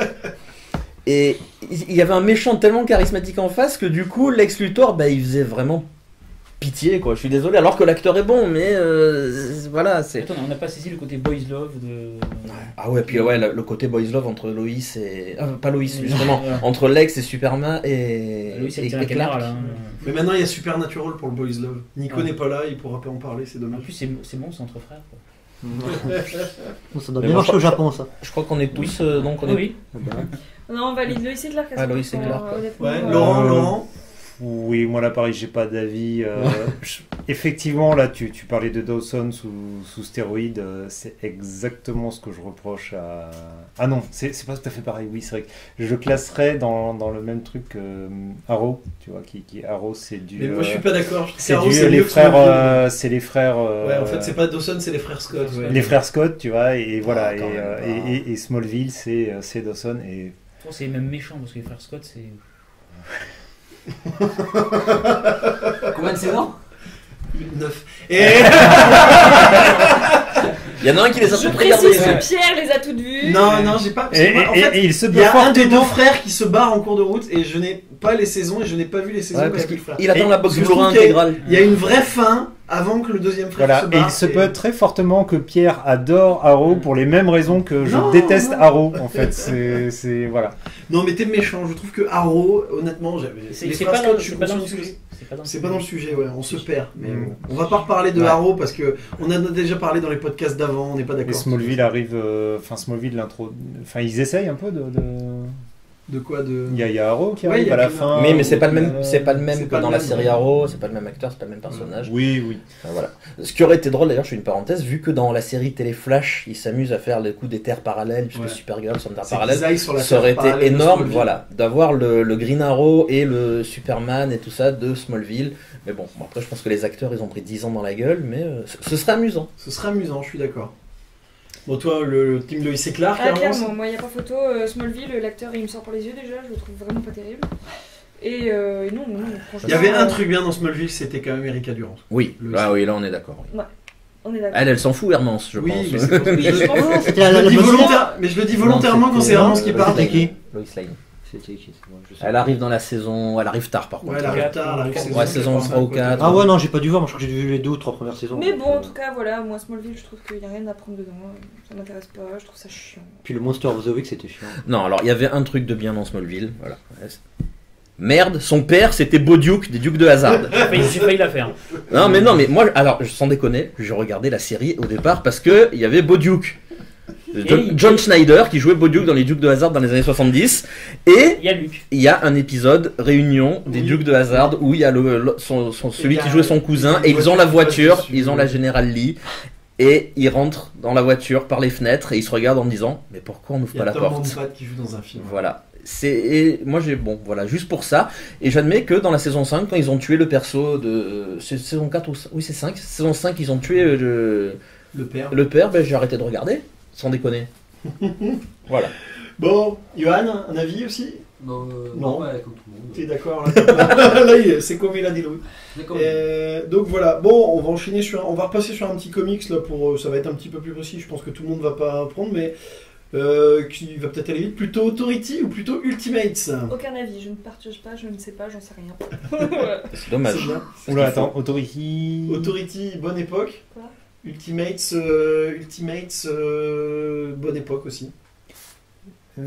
Et il y avait un méchant tellement charismatique en face que du coup, Lex Luthor, bah, il faisait vraiment pitié, quoi. Je suis désolé, alors que l'acteur est bon, mais euh, voilà, c'est. Attends, on n'a pas saisi le côté boys love de. Ah ouais, puis ouais, le, le côté boys love entre Lois et. Ah, pas Lois, justement. Voilà. Entre Lex et Superman et. Louis, c'est et- le et caméra Clark. là. hein. Mais maintenant il y a Supernatural pour le Boys Love. Nico Ouais. n'est pas là, il pourra pas en parler, c'est En dommage. plus, c'est c'est bon, c'est entre frères. Quoi. Bon, ça doit Mais bien moi, marcher je au crois- Japon, ça. Je crois qu'on est tous. euh, donc on est... Oui, oui. Ah bah, Non, on valide Lois et Clark. à Ah, Lois et cent pour cent, Clark, euh, ouais. honnêtement, Ouais, euh, Laurent, Euh, Laurent. Oui, moi là pareil, j'ai pas d'avis. euh, je- Effectivement, là tu, tu parlais de Dawson sous, sous stéroïdes, euh, c'est exactement ce que je reproche à. Ah non, c'est c'est pas tout à fait pareil, oui, c'est vrai que je le classerais dans, dans le même truc que euh, Arrow, tu vois, qui, qui Arrow c'est du. Mais moi je euh, suis pas d'accord. Je trouve c'est qu'Arrow, du, c'est les mieux que frères, Smallville. euh, c'est les frères. euh, Ouais, en fait c'est pas Dawson, c'est les frères Scott. ouais. les frères Scott, tu vois, et voilà, Ah, et, quand même euh, pas. et, et- et Smallville c'est euh, c'est Dawson et. Je trouve que c'est même méchant parce que les frères Scott, c'est. Combien de saisons? neuf. Et Il y en a un qui les a Je tous précise regardés. que Pierre les a toutes vues. non, non, j'ai pas. parce Et, que moi, en et- fait, et il se il y bat a un des deux fortement. frères qui se barre en cours de route et je n'ai pas les saisons et je n'ai pas vu les saisons. Ouais, parce parce que le frère. qu'il attend Et- la box parce que je trouve Blu-ray qu'il y a- intégrale. Il y a une vraie fin avant que le deuxième frère Voilà, se et barre. il se peut très fortement que Pierre adore Arrow pour les mêmes raisons que je Non, déteste non. Arrow, en fait. C'est, c'est- voilà. Non, mais t'es méchant. Je trouve que Arrow, honnêtement, j'avais. C'est les c'est frères pas, Scott, dans- je suis c'est pas dans le conscient que sujet. C'est pas dans le C'est pas dans le sujet, ouais, on se perd. Mais Mm. bon. On va pas reparler de Ouais. Arrow parce que on en a déjà parlé dans les podcasts d'avant, on n'est pas Et d'accord. Smallville arrive, euh, enfin Smallville l'intro, enfin ils essayent un peu de, de, De quoi de... Il y a, il y a Arrow qui Ouais, arrive il y a à la Green fin. Arrow. Mais, mais c'est pas le Euh, même, c'est pas le c'est même que pas dans le la même, série ouais. Arrow, c'est pas le même acteur, c'est pas le même personnage. Oui, oui. Enfin, voilà. Ce qui aurait été drôle d'ailleurs, je fais une parenthèse, vu que dans la série télé Flash, ils s'amusent à faire le coup des terres parallèles, puisque Ouais. Supergirl sont des terres C'est parallèles. qu'ils aillent sur la Ça aurait terre été parallèle de énorme, Smallville. voilà, d'avoir le, le Green Arrow et le Superman et tout ça de Smallville. Mais bon, bon, après je pense que les acteurs ils ont pris dix ans dans la gueule, mais euh, ce, ce serait amusant. Ce serait amusant, je suis d'accord. Bon, toi, le, le team Lois et Clark, Ah, clairement, clairement, moi, il n'y a pas photo. euh, Smallville, l'acteur, il me sort par les yeux déjà, je le trouve vraiment pas terrible. Et euh, non, non, franchement. il y avait un euh, truc bien dans Smallville, c'était quand même Erika Durance. Oui, Le- là, oui, là on est d'accord. oui. On est d'accord. Elle, elle s'en fout, Hermance, je Oui, pense. mais c'est pour ça que je- Je m'en fous. C'était la, Je la, le la dis bonne volontaire- mais je le dis volontairement quand c'est Non, Hermance qui euh, parle. c'était qui Lois Lane. C'était qui c'est moi, je sais Elle pas. arrive dans la saison, elle arrive tard par contre. Ouais, elle arrive tard, elle arrive saison, Ouais, saison quatre, trois ou cinq, quatre. Ah ouais, non, j'ai pas dû voir, moi je crois que j'ai vu les deux ou trois premières saisons. Mais donc, bon, euh, en tout cas, voilà, moi, Smallville, je trouve qu'il n'y a rien à prendre dedans. Ça m'intéresse pas, je trouve ça chiant. Puis le Monster of the Week, c'était chiant. Non, alors il y avait un truc de bien dans Smallville, voilà. Merde, son père c'était Bauduc des Ducs de Hazard. J'ai failli- j'ai failli la faire. Non mais non mais moi alors sans déconner, je regardais la série au départ parce que il y avait Bauduc. John, Et- John Schneider qui jouait Bauduc dans les Ducs de Hazard dans les années soixante-dix et Il y a Luc. il y a un épisode réunion des Oui. Ducs de Hazard où il y a le, le- son, son- celui il y a- qui jouait son cousin il y a et une ils ont la voiture qui voiture, passe dessus. ils ont la General Lee et ils rentrent dans la voiture par les fenêtres et ils se regardent en disant mais pourquoi on n'ouvre Il y pas a la Tom porte. Manpat qui joue dans un film. Voilà. C'est et moi j'ai bon voilà juste pour ça et j'admets que dans la saison cinq quand ils ont tué le perso de c'est saison quatre ou oui c'est cinq saison cinq ils ont tué euh, le, Le père. le père ben j'ai arrêté de regarder sans déconner. Voilà. Bon, Johan, un avis aussi? Bon, euh, Non. ouais, comme tout le monde. T'es d'accord là? Là, il- c'est comme il a dit Louis. D'accord. Euh, donc voilà, bon, on va enchaîner sur, un- on va repasser sur un petit comics là pour, euh, ça va être un petit peu plus précis. Je pense que tout le monde va pas prendre, mais euh, qui va peut-être aller vite. Plutôt Authority ou plutôt Ultimates? Aucun avis, je ne partage pas, je ne sais pas, j'en sais rien. Voilà. C'est C'est dommage. bien. C'est ce Oula, qu'il faut. attends, Authority. Authority, bonne époque. Quoi Ultimates, euh, Ultimates, euh, bonne époque aussi. Euh,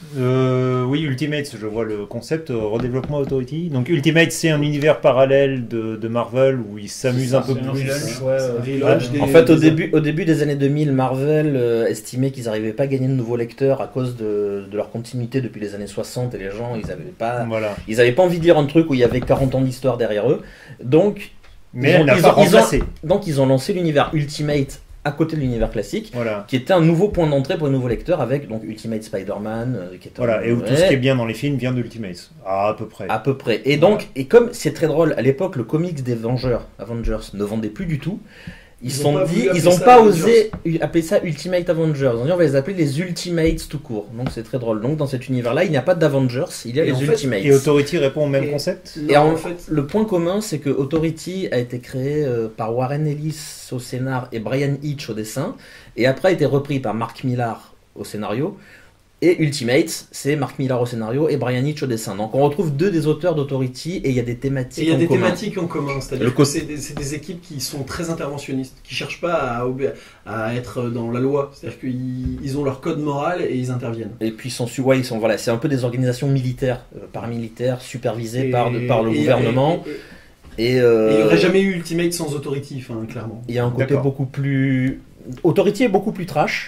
euh, oui, Ultimate, je vois le concept, euh, redéveloppement Authority. Donc Ultimate, c'est un univers parallèle de, de Marvel où ils s'amusent un peu C'est un plus. relaunch, ouais, C'est un euh, relaunch ouais. des- En fait, au des- début, au début des années deux mille, Marvel euh, estimait qu'ils n'arrivaient pas à gagner de nouveaux lecteurs à cause de, de leur continuité depuis les années soixante et les gens, ils n'avaient pas, Voilà. ils avaient pas envie de lire un truc où il y avait quarante ans d'histoire derrière eux. Donc, Mais Ils ont- elle n'a ils pas ont- ils ont- remplacé. donc ils ont lancé l'univers Ultimate à côté de l'univers classique, Voilà. qui était un nouveau point d'entrée pour les nouveaux lecteurs avec donc Ultimate Spider-Man, euh, qui est un- Voilà, et où tout ouais, ce qui est bien dans les films vient d'Ultimate. Ah, à peu près. à peu près. Et donc, et comme c'est très drôle, à l'époque, le comics des Vengeurs, Avengers, ne vendait plus du tout. Ils se Ils ont sont pas dit, voulu ils appeler n'ont ça pas Avengers. osé u- appeler ça Ultimate Avengers. Ils ont dit, on va les appeler les Ultimates tout court. Donc c'est très drôle. Donc dans cet univers-là, il n'y a pas d'Avengers, il y a Et les en fait- Ultimates. Et Authority répond au même Et- concept. Et Non, en, en fait, le point commun, c'est que Authority a été créé euh, par Warren Ellis au scénar et Brian Hitch au dessin, et après a été repris par Mark Millar au scénario. Et Ultimate, c'est Mark Millar au scénario et Brian Hitch au dessin. Donc on retrouve deux des auteurs d'Authority et il y a des thématiques Et il y a en des commun. thématiques en commun, c'est-à-dire Le que co- c'est des, c'est des équipes qui sont très interventionnistes, qui cherchent pas à, obé- à être dans la loi, c'est-à-dire qu'ils ils ont leur code moral et ils interviennent. Et puis ils sont, su- ouais, ils sont voilà, c'est un peu des organisations militaires, euh, paramilitaires, supervisées Et- par, de- par le et- gouvernement. Et, et- Et, et euh, il n'y aurait jamais eu Ultimate sans Authority, enfin, clairement. il y a un côté D'accord. beaucoup plus. Authority est beaucoup plus trash,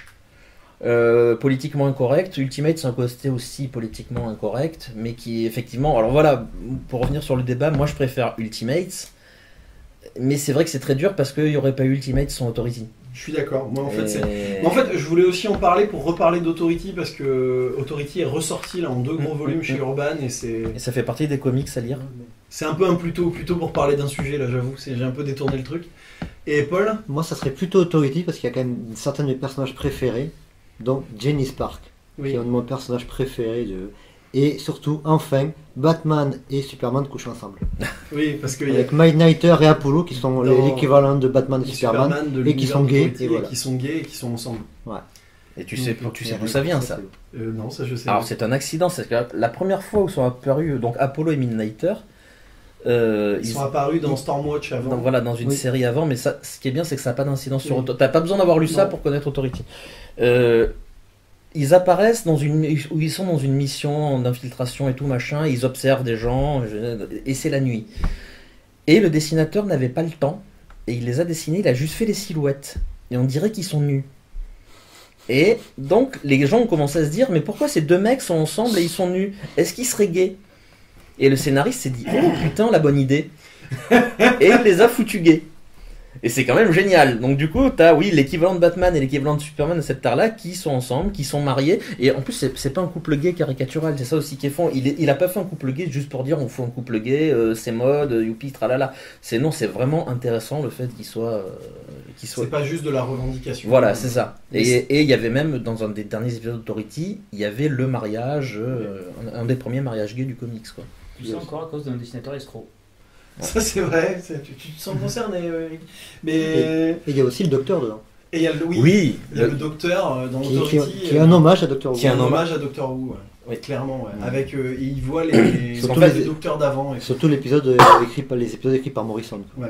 euh, politiquement incorrect. Ultimate, c'est un côté aussi politiquement incorrect, mais qui effectivement. Alors voilà, pour revenir sur le débat, moi je préfère Ultimate, mais c'est vrai que c'est très dur parce qu'il n'y aurait pas eu Ultimate sans Authority. Je suis d'accord. Moi, en fait, Et- c'est. Mais en fait, je voulais aussi en parler pour reparler d'Authority parce que Authority est ressorti là en deux gros Mm, volumes mm, chez mm. Urban et c'est Et ça fait partie des comics à lire. c'est un peu un plutôt plutôt pour parler d'un sujet là, j'avoue. C'est j'ai un peu détourné le truc. Et Paul, Moi, ça serait plutôt Authority parce qu'il y a quand même certains de mes personnages préférés, dont Jenny Spark, qui est un de mes personnages préférés. De... Et surtout, enfin, Batman et Superman couchent ensemble. oui, parce qu'il y a Avec Midnighter et Apollo qui sont Dans- l'équivalent de Batman et les Superman. de et qui l'univers sont gays, d'Authority et voilà. qui sont gays et qui sont ensemble. Et tu sais, Donc, tu euh, sais d'où ça vient ça. Euh, non, ça je sais. Alors c'est un accident, c'est que la première fois où sont apparus donc Apollo et Midnighter, euh, Ils sont apparus dans Stormwatch avant. dans, voilà, dans une Oui. série avant, mais ça, ce qui est bien, c'est que ça n'a pas d'incidence sur Oui. Authority. T'as pas besoin d'avoir lu ça Non. pour connaître Authority. Euh, ils apparaissent dans une, où ils sont dans une mission d'infiltration et tout machin, ils observent des gens, je- et c'est la nuit. Et le dessinateur n'avait pas le temps, et il les a dessinés, il a juste fait les silhouettes, et on dirait qu'ils sont nus. Et donc, les gens ont commencé à se dire, mais pourquoi ces deux mecs sont ensemble et ils sont nus? Est-ce qu'ils seraient gays? Et le scénariste s'est dit, oh putain, la bonne idée. Et il les a foutus gays. Et c'est quand même génial. Donc du coup, t'as oui l'équivalent de Batman et l'équivalent de Superman de cette terre-là qui sont ensemble, qui sont mariés. Et en plus, c'est, c'est pas un couple gay caricatural. C'est ça aussi qu'ils font. Il, est, il a pas fait un couple gay juste pour dire on fait un couple gay, euh, c'est mode, youpi, tralala. C'est non, c'est vraiment intéressant le fait qu'il soit, euh, qu'il soit. C'est pas juste de la revendication. Voilà, c'est ça. Et il y avait même dans un des derniers épisodes d'Authority, il y avait le mariage, euh, un, un des premiers mariages gays du comics, quoi. Tout ça encore à cause d'un dessinateur escroc. Ça c'est vrai, c'est- tu, tu te sens concerné, euh, Eric. Mais Et il y a aussi le docteur dedans. et il y a le oui, Oui, il y a le- le docteur euh, dans Qui, qui- Authority, qui est euh, un hommage à Docteur Who. Qui est un un hommage à Doctor Who, ouais. Oui. Clairement, ouais. Mm. Avec euh, et il voit les, les, Surtout en fait, les- les docteurs d'avant. Et... Surtout l'épisode euh, écrit par les épisodes écrits par Morrison. quoi. Ouais.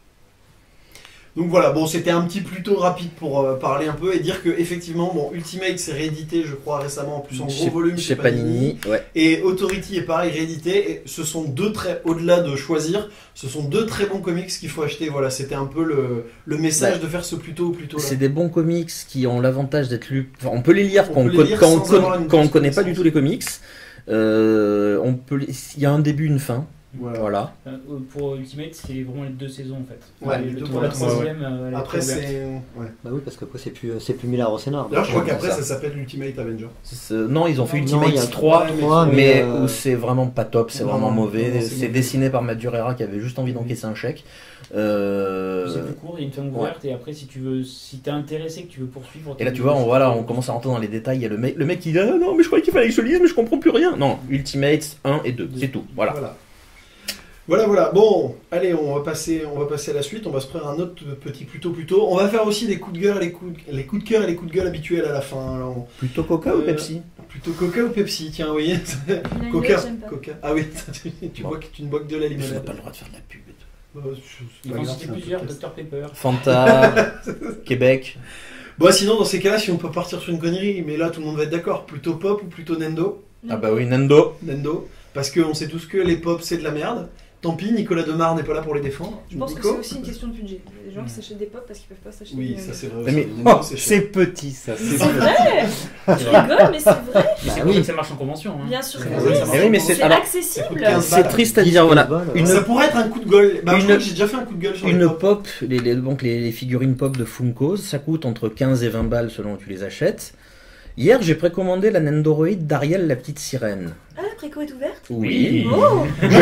Donc voilà, bon, c'était un petit plutôt rapide pour euh, parler un peu et dire que effectivement, bon, Ultimate c'est réédité, je crois récemment, en plus en gros Chez- volume chez Panini, ouais. et Authority est pareil réédité. Et ce sont deux très, au-delà de choisir, ce sont deux très bons comics qu'il faut acheter. Voilà, c'était un peu le, le message Ouais. de faire ce plus tôt ou plus tôt là. C'est des bons comics qui ont l'avantage d'être lus. Enfin, on peut les lire On quand on, peut les co- lire quand on sans con- avoir une quand on grosse connaît pas du connaissance. tout les comics. Euh, on peut, les- il y a un début, une fin. Voilà. Voilà. Euh, Pour Ultimate, c'est vraiment les deux saisons en fait. Ouais, Et les le deux tour- la premières troisième, euh, elle est Après très ouverte. c'est, ouais. Bah oui, parce qu'après c'est plus, c'est plus Miller au scénar. D'ailleurs, je crois Ouais, qu'après c'est ça s'appelle Ultimate Avenger. C'est- Non, ils ont fait Non, Ultimate il y a trois, Ouais, trois, mais- mais euh, où c'est vraiment pas top, c'est Non, vraiment non, mauvais. non, c'est C'est mauvais. dessiné par Madureira qui avait juste envie d'encaisser un chèque. Euh, C'est plus court, il y a une fin ouverte et après si tu veux, si t'es intéressé que tu veux poursuivre. Et là, tu vois, on, voilà, on commence à rentrer dans les détails. Il y a le mec, le mec qui dit ah, non, mais je croyais qu'il fallait que je lise, mais je comprends plus rien. Non, Ultimate un et deux, c'est tout. Voilà. Voilà. Voilà, voilà. Bon, allez, on va passer, on va passer à la suite. On va se prendre un autre petit plutôt plutôt. On va faire aussi des coups de gueule, les coups de, les coups de cœur et les coups de gueule habituels à la fin. Alors, on- Plutôt Coca Euh, ou Pepsi? plutôt Coca ou Pepsi, tiens, oui. La Coca, limonade, j'aime pas. Coca. Ah oui, tu, tu Bon. bois, tu ne bois que de la Je n'ai limonade. pas le droit de faire de la pub. et tout. Euh, je- c'est Ils pas vont grave, citer c'est un plusieurs, podcast. docteur Pepper. Fanta, Québec. Bon, sinon, dans ces cas-là, si on peut partir sur une connerie, mais là, tout le monde va être d'accord. Plutôt pop ou plutôt Nendo? Ah bah oui, Nando. Nendo. Parce qu'on sait tous que les pop, c'est de la merde. Tant pis, Nicolas Demare n'est pas là pour les défendre. Je pense que Nico c'est aussi une question de budget. Il y a des gens qui s'achètent des pop parce qu'ils peuvent pas s'acheter Oui, des ça c'est vrai. Mais- aussi. Oh, Nendo, c'est c'est cher. petit ça. C'est vrai. Tu rigoles, mais c'est vrai. Mais Bah c'est pour oui. ça que ça marche en convention. Hein. Bien sûr. que Oui, oui, ça c'est- oui, mais c'est- c'est alors, accessible. ça coûte quinze C'est triste à dire, voilà. Une, Ça pourrait être un coup de gueule. Bah, je Une- crois que j'ai déjà fait un coup de gueule sur les une pop. pop, les, les- donc les, les figurines pop de Funko, ça coûte entre quinze et vingt balles selon où tu les achètes. Hier, j'ai précommandé la Nendoroid d'Ariel la petite sirène. Ah, la préco est ouverte. Oui. Oh.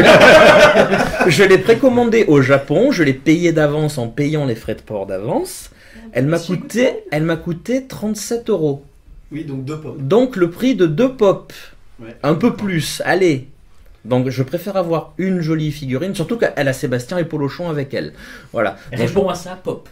Je l'ai précommandée au Japon, je l'ai payée d'avance en payant les frais de port d'avance. Elle m'a Chez coûté, Goodfellow. elle m'a coûté trente-sept euros. Oui, donc deux pop. Donc le prix de deux pop. Ouais. Un peu plus, allez. Donc je préfère avoir une jolie figurine, surtout qu'elle a Sébastien et Polochon avec elle. Voilà. Donc, Réponds à ça, pop.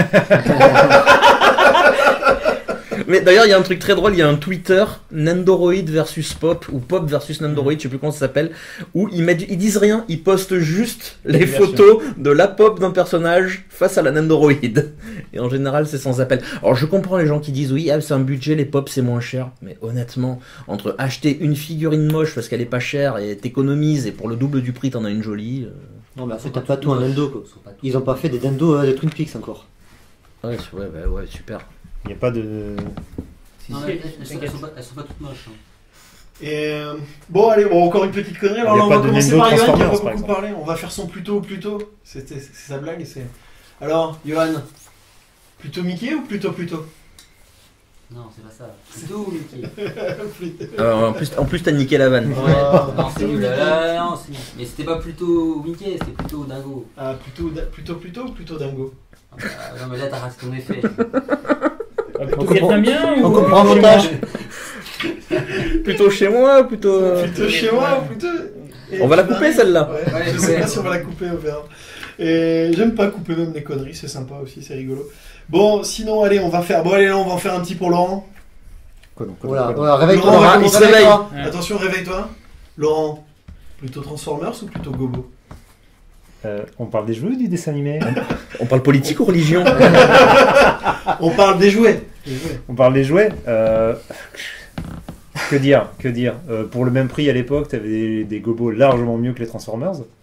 mais d'ailleurs, il y a un truc très drôle, il y a un Twitter, Nendoroid versus Pop, ou Pop versus Nendoroid, je sais plus comment ça s'appelle, où ils, mettent, ils disent rien, ils postent juste les Une version. photos de la Pop d'un personnage face à la Nendoroid. Et en général, c'est sans appel. Alors je comprends les gens qui disent, oui, ah, c'est un budget, les Pop c'est moins cher. Mais honnêtement, entre acheter une figurine moche parce qu'elle est pas chère et t'économises, et pour le double du prix, t'en as une jolie. euh, Non, mais après, t'as pas tout un Nendo, quoi. Ils sont pas tous- Ils ont pas fait des Nendo euh, de Twin Peaks encore. Ouais, c'est- ouais, bah, ouais, super. Il n'y a pas de. Si, Non, si, mais elles, elles sont, elles t'inquiète. sont pas, elles sont pas toutes moches. hein. Et euh, bon, allez, bon, encore une petite connerie. Alors Il y a là, on pas va de commencer Nendo par Johan qui a pas Transformers, par beaucoup exemple. parlé. On va faire son plutôt ou plutôt. C'était- C'est sa blague. c'est... Alors, Johan, plutôt Mickey ou plutôt plutôt? Non, c'est pas ça. C'est tout, Mickey. Euh, en plus, en plus t'as niqué la vanne. Ouais, non, c'est nul. Euh, non, c'est- mais c'était pas plutôt Mickey, c'était plutôt Dingo. Ah, plutôt, plutôt plutôt ou plutôt dingo? Ah bah, non, mais là, t'as raté ton effet. Euh, Plutôt On comprend- vietnamien on ou comprend chez votre moi âge. Plutôt chez moi ou plutôt. Plutôt chez moi ou plutôt. Et On va la tu couper, vas- celle-là. Ouais, Ouais, je sais ouais. pas si on va la couper, on verra. Et j'aime pas couper même les conneries, c'est sympa aussi, c'est rigolo. Bon, sinon, allez, on va faire. Bon, allez, là, on va en faire un petit pour Laurent. Quoi donc, quoi Voilà, donc, quoi voilà, réveille-toi, Laurent, Laurent, il se réveille-toi. Ouais. Attention, réveille-toi. Laurent, plutôt Transformers ou plutôt Gobo? donc Euh, On parle des jeux ou du dessin animé On parle politique ou religion? On parle des jouets. Des jouets. On parle des jouets. euh, Que dire Que dire Euh, Pour le même prix à l'époque, t'avais des, des gobos largement mieux que les Transformers.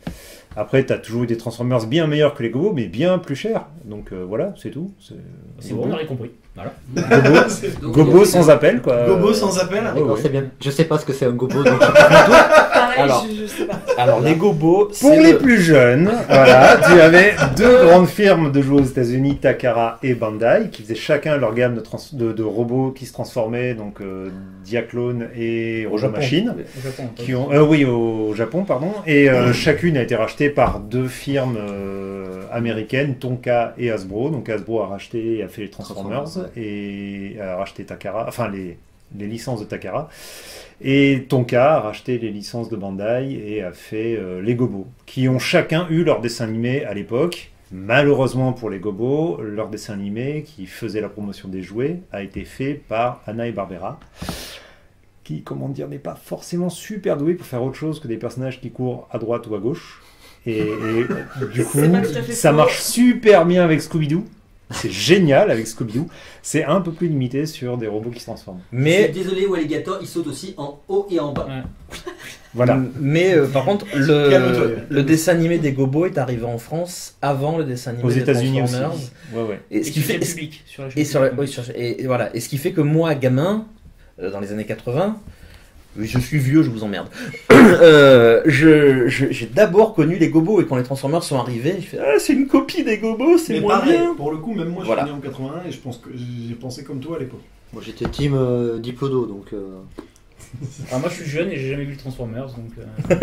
Après, tu as toujours eu des Transformers bien meilleurs que les Gobos, mais bien plus chers. Donc euh, voilà, c'est tout. C'est C'est bon, on aurait compris. Voilà. Gobo, Donc, Gobo euh, sans appel, quoi. Gobo sans appel. Ouais, D'accord, ouais. c'est bien. Je sais pas ce que c'est un gobo, donc je sais pas du tout. Pareil, Alors. je, je sais pas. Alors, les gobos, Pour c'est les le- plus jeunes, voilà, tu avais deux grandes firmes de jeux aux États-Unis, Takara et Bandai, qui faisaient chacun leur gamme de, trans- de, de robots qui se transformaient, donc euh, Diaclone et au Robo Japon. Machine. Au Japon. Qui ont, euh, oui, au Japon, pardon. Et euh, chacune a été rachetée par deux firmes euh, américaines, Tonka et Hasbro. Donc Hasbro a racheté et a fait les Transformers, Transformers, et a racheté Takara, enfin les, les licences de Takara. Et Tonka a racheté les licences de Bandai et a fait euh, les Gobos, qui ont chacun eu leur dessin animé à l'époque. Malheureusement pour les Gobos, leur dessin animé qui faisait la promotion des jouets a été fait par Hanna et Barbera, qui, comment dire, n'est pas forcément super doué pour faire autre chose que des personnages qui courent à droite ou à gauche. Et, et du coup, C'est pas tout à fait ça faux. marche super bien avec Scooby-Doo. C'est génial avec Scooby-Doo. C'est un peu plus limité sur des robots qui se transforment. Je suis Mais, désolé, ou Alligator, il saute aussi en haut et en bas. Ouais. Voilà. mais euh, par contre, Calme-toi. le, le dessin animé des gobos est arrivé en France avant le dessin animé Aux des États-Unis aussi. Transformers. Ouais, ouais. Et Et ce qui fait, le public sur la et, sur la- oui, sur- et, et voilà. Et ce qui fait que moi, gamin, euh, dans les années quatre-vingts, oui, je suis vieux, je vous emmerde. euh, je, je- j'ai d'abord connu les gobos et quand les Transformers sont arrivés, je fais ah c'est une copie des gobos, c'est Mais moins pareil, bien. pour le coup, même moi je Voilà. suis né en quatre-vingt-un et je pense que j'ai pensé comme toi à l'époque. Moi j'étais team euh, Diplodo, donc. euh, Alors moi je suis jeune et j'ai jamais vu le Transformers donc. euh,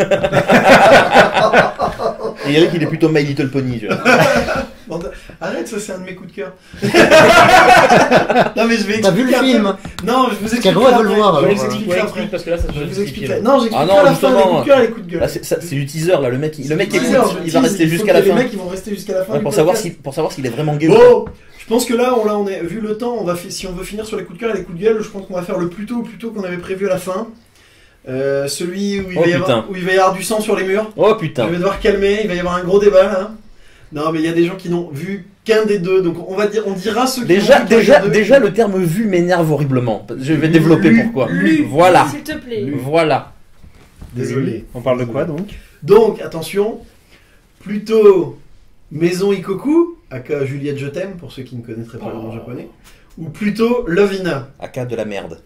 Et Eric il est plutôt My Little Pony. Tu vois. Bon, arrête, ça c'est un de mes coups de cœur. Non mais je vais T'as vu le expliquer après. film? Non, je vous expliquerai Caro, elle veut le après. voir, Je alors, vous euh, expliquerai Ouais, après. explique parce que là ça se Je peut vous justifier. expliquerai. Non, j'expliquerai Ah non, à la fin les justement. coups de cœur et les coups de gueule. Là, c'est, ça, c'est du teaser là. Le mec, il- le mec C'est écoute, bizarre, je il va tease, rester faut jusqu'à que la Les fin. mecs ils vont rester jusqu'à la fin. Ouais, du pour savoir podcast. si, pour savoir s'il est vraiment gay. ou Bon, je pense que là, on, là, on est, vu le temps, on va fi- si on veut finir sur les coups de cœur et les coups de gueule, je pense qu'on va faire le plus tôt, plus tôt qu'on avait prévu à la fin. Euh, celui où il, Oh, va y putain. avoir, où il va y avoir du sang sur les murs. pas. Oh Je putain. vais devoir calmer, il va y avoir un gros débat là. Non, mais il y a des gens qui n'ont vu qu'un des deux, donc on va dire, on dira ceux qui Déjà, ont vu qu'un déjà, des deux. déjà, le terme vu m'énerve horriblement. Je vais développer Lu. pourquoi. Lu, Voilà. s'il te plaît. Voilà. Désolé. On parle de quoi donc? Donc, attention, plutôt Maison Ikoku, aka Juliette Je t'aime, pour ceux qui ne connaîtraient pas le nom japonais, ou plutôt Lovina. Aka de la merde.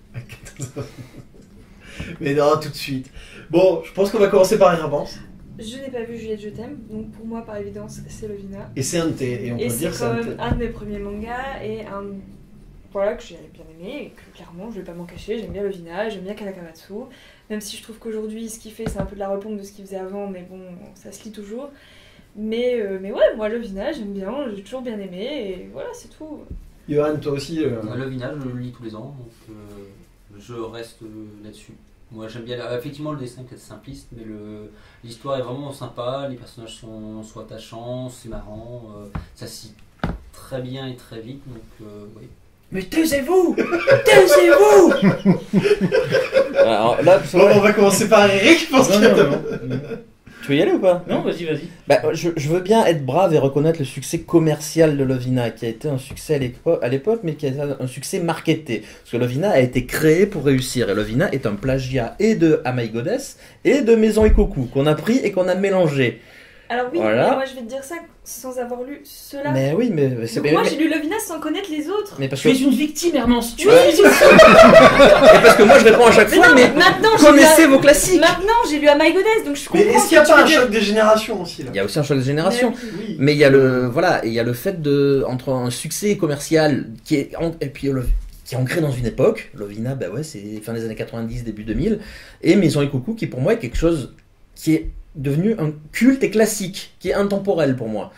Mais non, tout de suite. Bon, je pense qu'on va commencer par les réponses. Je n'ai pas vu Juliette Je t'aime, donc pour moi, par évidence, c'est Lovina. Et c'est un de tes, et on Et peut c'est dire que c'est quand un de même tes. un de mes premiers mangas et un voilà, que j'ai bien aimé et que clairement je vais pas m'en cacher, j'aime bien Lovina, j'aime bien Kanakamatsu, même si je trouve qu'aujourd'hui ce qu'il fait c'est un peu de la repompe de ce qu'il faisait avant, mais bon, ça se lit toujours. Mais, euh, mais ouais, moi Lovina j'aime bien, j'ai toujours bien aimé et voilà, c'est tout. Johan, toi aussi. euh, Moi, Lovina, je le lis tous les ans, donc euh, je reste euh, là-dessus. Moi j'aime bien, la- effectivement le dessin est peut-être simpliste, mais le- l'histoire est vraiment sympa, les personnages sont, sont attachants, c'est marrant, euh, ça se lit très bien et très vite, donc euh, oui. Mais taisez-vous Taisez-vous Alors là, Bon, on va commencer par Eric, je pense Non, qu'il non, a- non, non. tu veux y aller ou pas? Non, vas-y, vas-y. Bah, je, je veux bien être brave et reconnaître le succès commercial de Lovina, qui a été un succès à l'épo- à l'époque, mais qui a été un succès marketé. Parce que Lovina a été créé pour réussir, et Lovina est un plagiat et de Amai Goddess et de Maison Ikoku, qu'on a pris et qu'on a mélangé. Alors oui, Voilà. mais moi je vais te dire ça sans avoir lu ceux-là. Mais oui, mais c'est Donc mais, moi mais- j'ai lu Lovina sans connaître les autres. mais parce que, Tu es une victime, Hermance. Tu Ouais. es une victime. et parce que moi je réponds à chaque Mais fois, non, mais maintenant j'ai lu, connaissez à- vos classiques. maintenant j'ai lu à My Goddess, donc je Mais comprends. est-ce qu'il n'y a ce que pas un tu veux choc des générations aussi là? Il y a aussi un choc de génération. dire. Mais oui. Oui. Mais il y a le voilà, et il y a le fait de entre un succès commercial qui est en- et puis le- qui est ancré dans une époque. Lovina, bah ouais, c'est fin des années quatre-vingt-dix, début deux mille, et Maison Ikoku qui pour moi est quelque chose qui est devenu un culte et classique, qui est intemporel pour moi.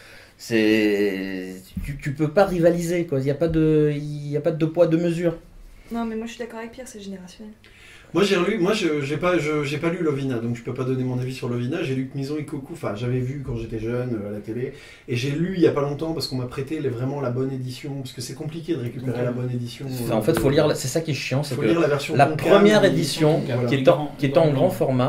C'est tu, tu peux pas rivaliser quoi. Il y a pas de il y a pas de deux poids deux mesures. Non, mais moi je suis d'accord avec Pierre, c'est générationnel. Moi j'ai relu, moi je j'ai pas je- j'ai pas lu Lovina, donc je peux pas donner mon avis sur Lovina. J'ai lu que Maison Ikoku, enfin j'avais vu quand j'étais jeune euh, à la télé, et j'ai lu il y a pas longtemps parce qu'on m'a prêté les- vraiment la bonne édition, parce que c'est compliqué de récupérer Ok. la bonne édition. Enfin, en fait, faut lire, c'est ça qui est chiant, c'est Faut que lire la version la Concan, première ou- édition voilà. qui est en, qui est en grand format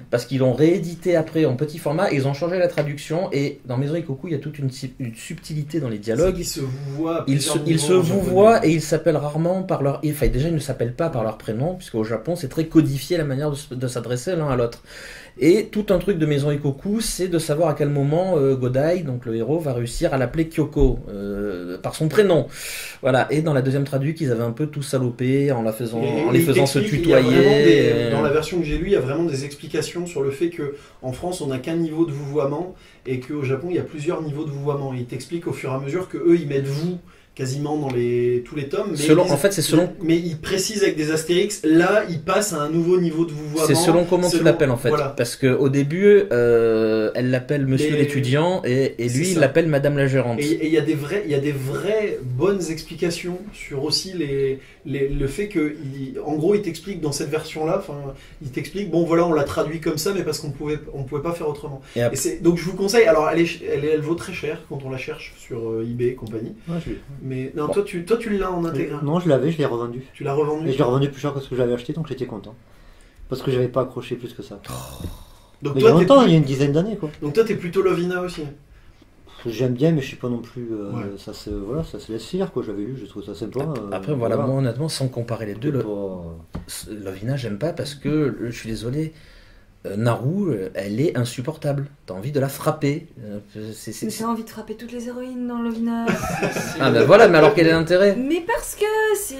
parce qu'ils l'ont réédité après en petit format, et ils ont changé la traduction, et dans Maison Ikoku, il y a toute une, une subtilité dans les dialogues. Ils se vouvoient. Ils se, ils se vouvoient et ils s'appellent rarement par leur... Enfin, déjà, ils ne s'appellent pas par leur prénom, puisqu'au Japon, c'est très codifié la manière de, de s'adresser l'un à l'autre. Et tout un truc de Maison Ikoku, c'est de savoir à quel moment euh, Godai, donc le héros, va réussir à l'appeler Kyoko, euh, par son prénom. Voilà. Et dans la deuxième traduite, ils avaient un peu tout salopé en, la faisant, Et- en et les il faisant se t'explique, il y a tutoyer. vraiment des- euh, Dans la version que j'ai lue, il y a vraiment des explications sur le fait que en France, on n'a qu'un niveau de vouvoiement et qu'au Japon, il y a plusieurs niveaux de vouvoiement. Et il t'explique au fur et à mesure que eux, ils mettent vous quasiment dans les, tous les tomes. Mais Selon- ils disent- en fait, c'est selon- Mais ils précisent avec des astérix. Là, ils passent à un nouveau niveau de vouvoiement. C'est selon comment tu selon- l'appelles en fait. Voilà. Parce qu'au début, euh, elle l'appelle Monsieur Mais- l'étudiant et, et C'est lui, il ça. l'appelle Madame la gérante. Et et il y a des vrais, il y a des vraies bonnes explications sur aussi les, les- le fait que, il- en gros, il t'explique dans cette version-là, enfin, il t'explique, bon voilà, on l'a traduit comme ça, mais parce qu'on pouvait, on pouvait pas faire autrement. Et Et après- c'est, donc je vous conseille. Alors, elle, est, elle, est- elle vaut très cher quand on la cherche sur euh, eBay et compagnie. Ouais, je l'ai. Mais non, Bon. toi, tu, toi, tu l'as en intégral. Non, je l'avais, je l'ai revendu. Tu l'as revendu. Et je l'ai revendu plus cher que ce que j'avais acheté, donc j'étais content. Parce que j'avais pas accroché plus que ça. Donc Mais il y a toi, t'es, longtemps, plus- il y a une dizaine d'années quoi. donc toi, t'es plutôt Lovina aussi. J'aime bien, mais je suis pas non plus. euh, Ouais. ça, se, voilà, ça se laisse faire quoi. J'avais lu, je trouve ça sympa. euh, Après, voilà, moi honnêtement, sans comparer les deux, C'est le, pas- Lovina, j'aime pas parce que, euh, je suis désolé, euh, Naru, euh, elle est insupportable. T'as envie de la frapper. Euh, c'est- c'est- Mais c'est- t'as envie de frapper toutes les héroïnes dans Lovina. Ah ben voilà, mais alors quel est l'intérêt? Mais parce que c'est.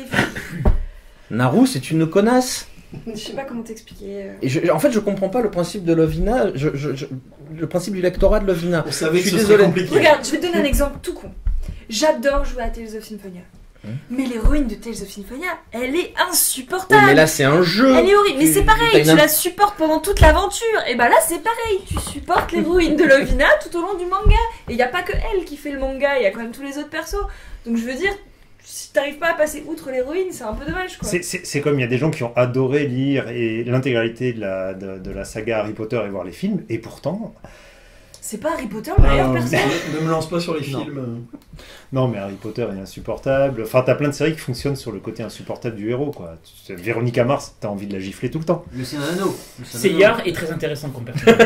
Naru, c'est une connasse. Je sais pas comment t'expliquer. euh. Et je- en fait, je comprends pas le principe de Lovina, je, je- je- le principe du lectorat de Lovina. On savait Je que suis ce serait désolé. compliqué. Regarde, je vais te donner un exemple tout con. J'adore jouer à Tales of Symphonia. Hmm. Mais l'héroïne de Tales of Symphonia, elle est Oui, insupportable. mais là, c'est un jeu. Elle est horrible, mais Tu- c'est t'as pareil, une tu la supportes pendant toute l'aventure. Et bah là, c'est pareil, tu supportes l'héroïne de Lovina tout au long du manga. Et il n'y a pas que elle qui fait le manga, il y a quand même tous les autres persos. Donc je veux dire, si t'arrives pas à passer outre l'héroïne, c'est un peu dommage quoi. C'est- C'est c'est comme il y a des gens qui ont adoré lire et l'intégralité de la, de, de la saga Harry Potter et voir les films, et pourtant, C'est pas Harry Potter le meilleur Euh, perso. Ne me lance pas sur les Non. films. non mais Harry Potter est insupportable. Enfin, t'as plein de séries qui fonctionnent sur le côté insupportable du héros, quoi. Tu- Véronica Mars, t'as envie de la gifler tout le temps. Le Seigneur des Anneaux. Le Seigneur des Seyar Anneaux. est très intéressant comme personnage.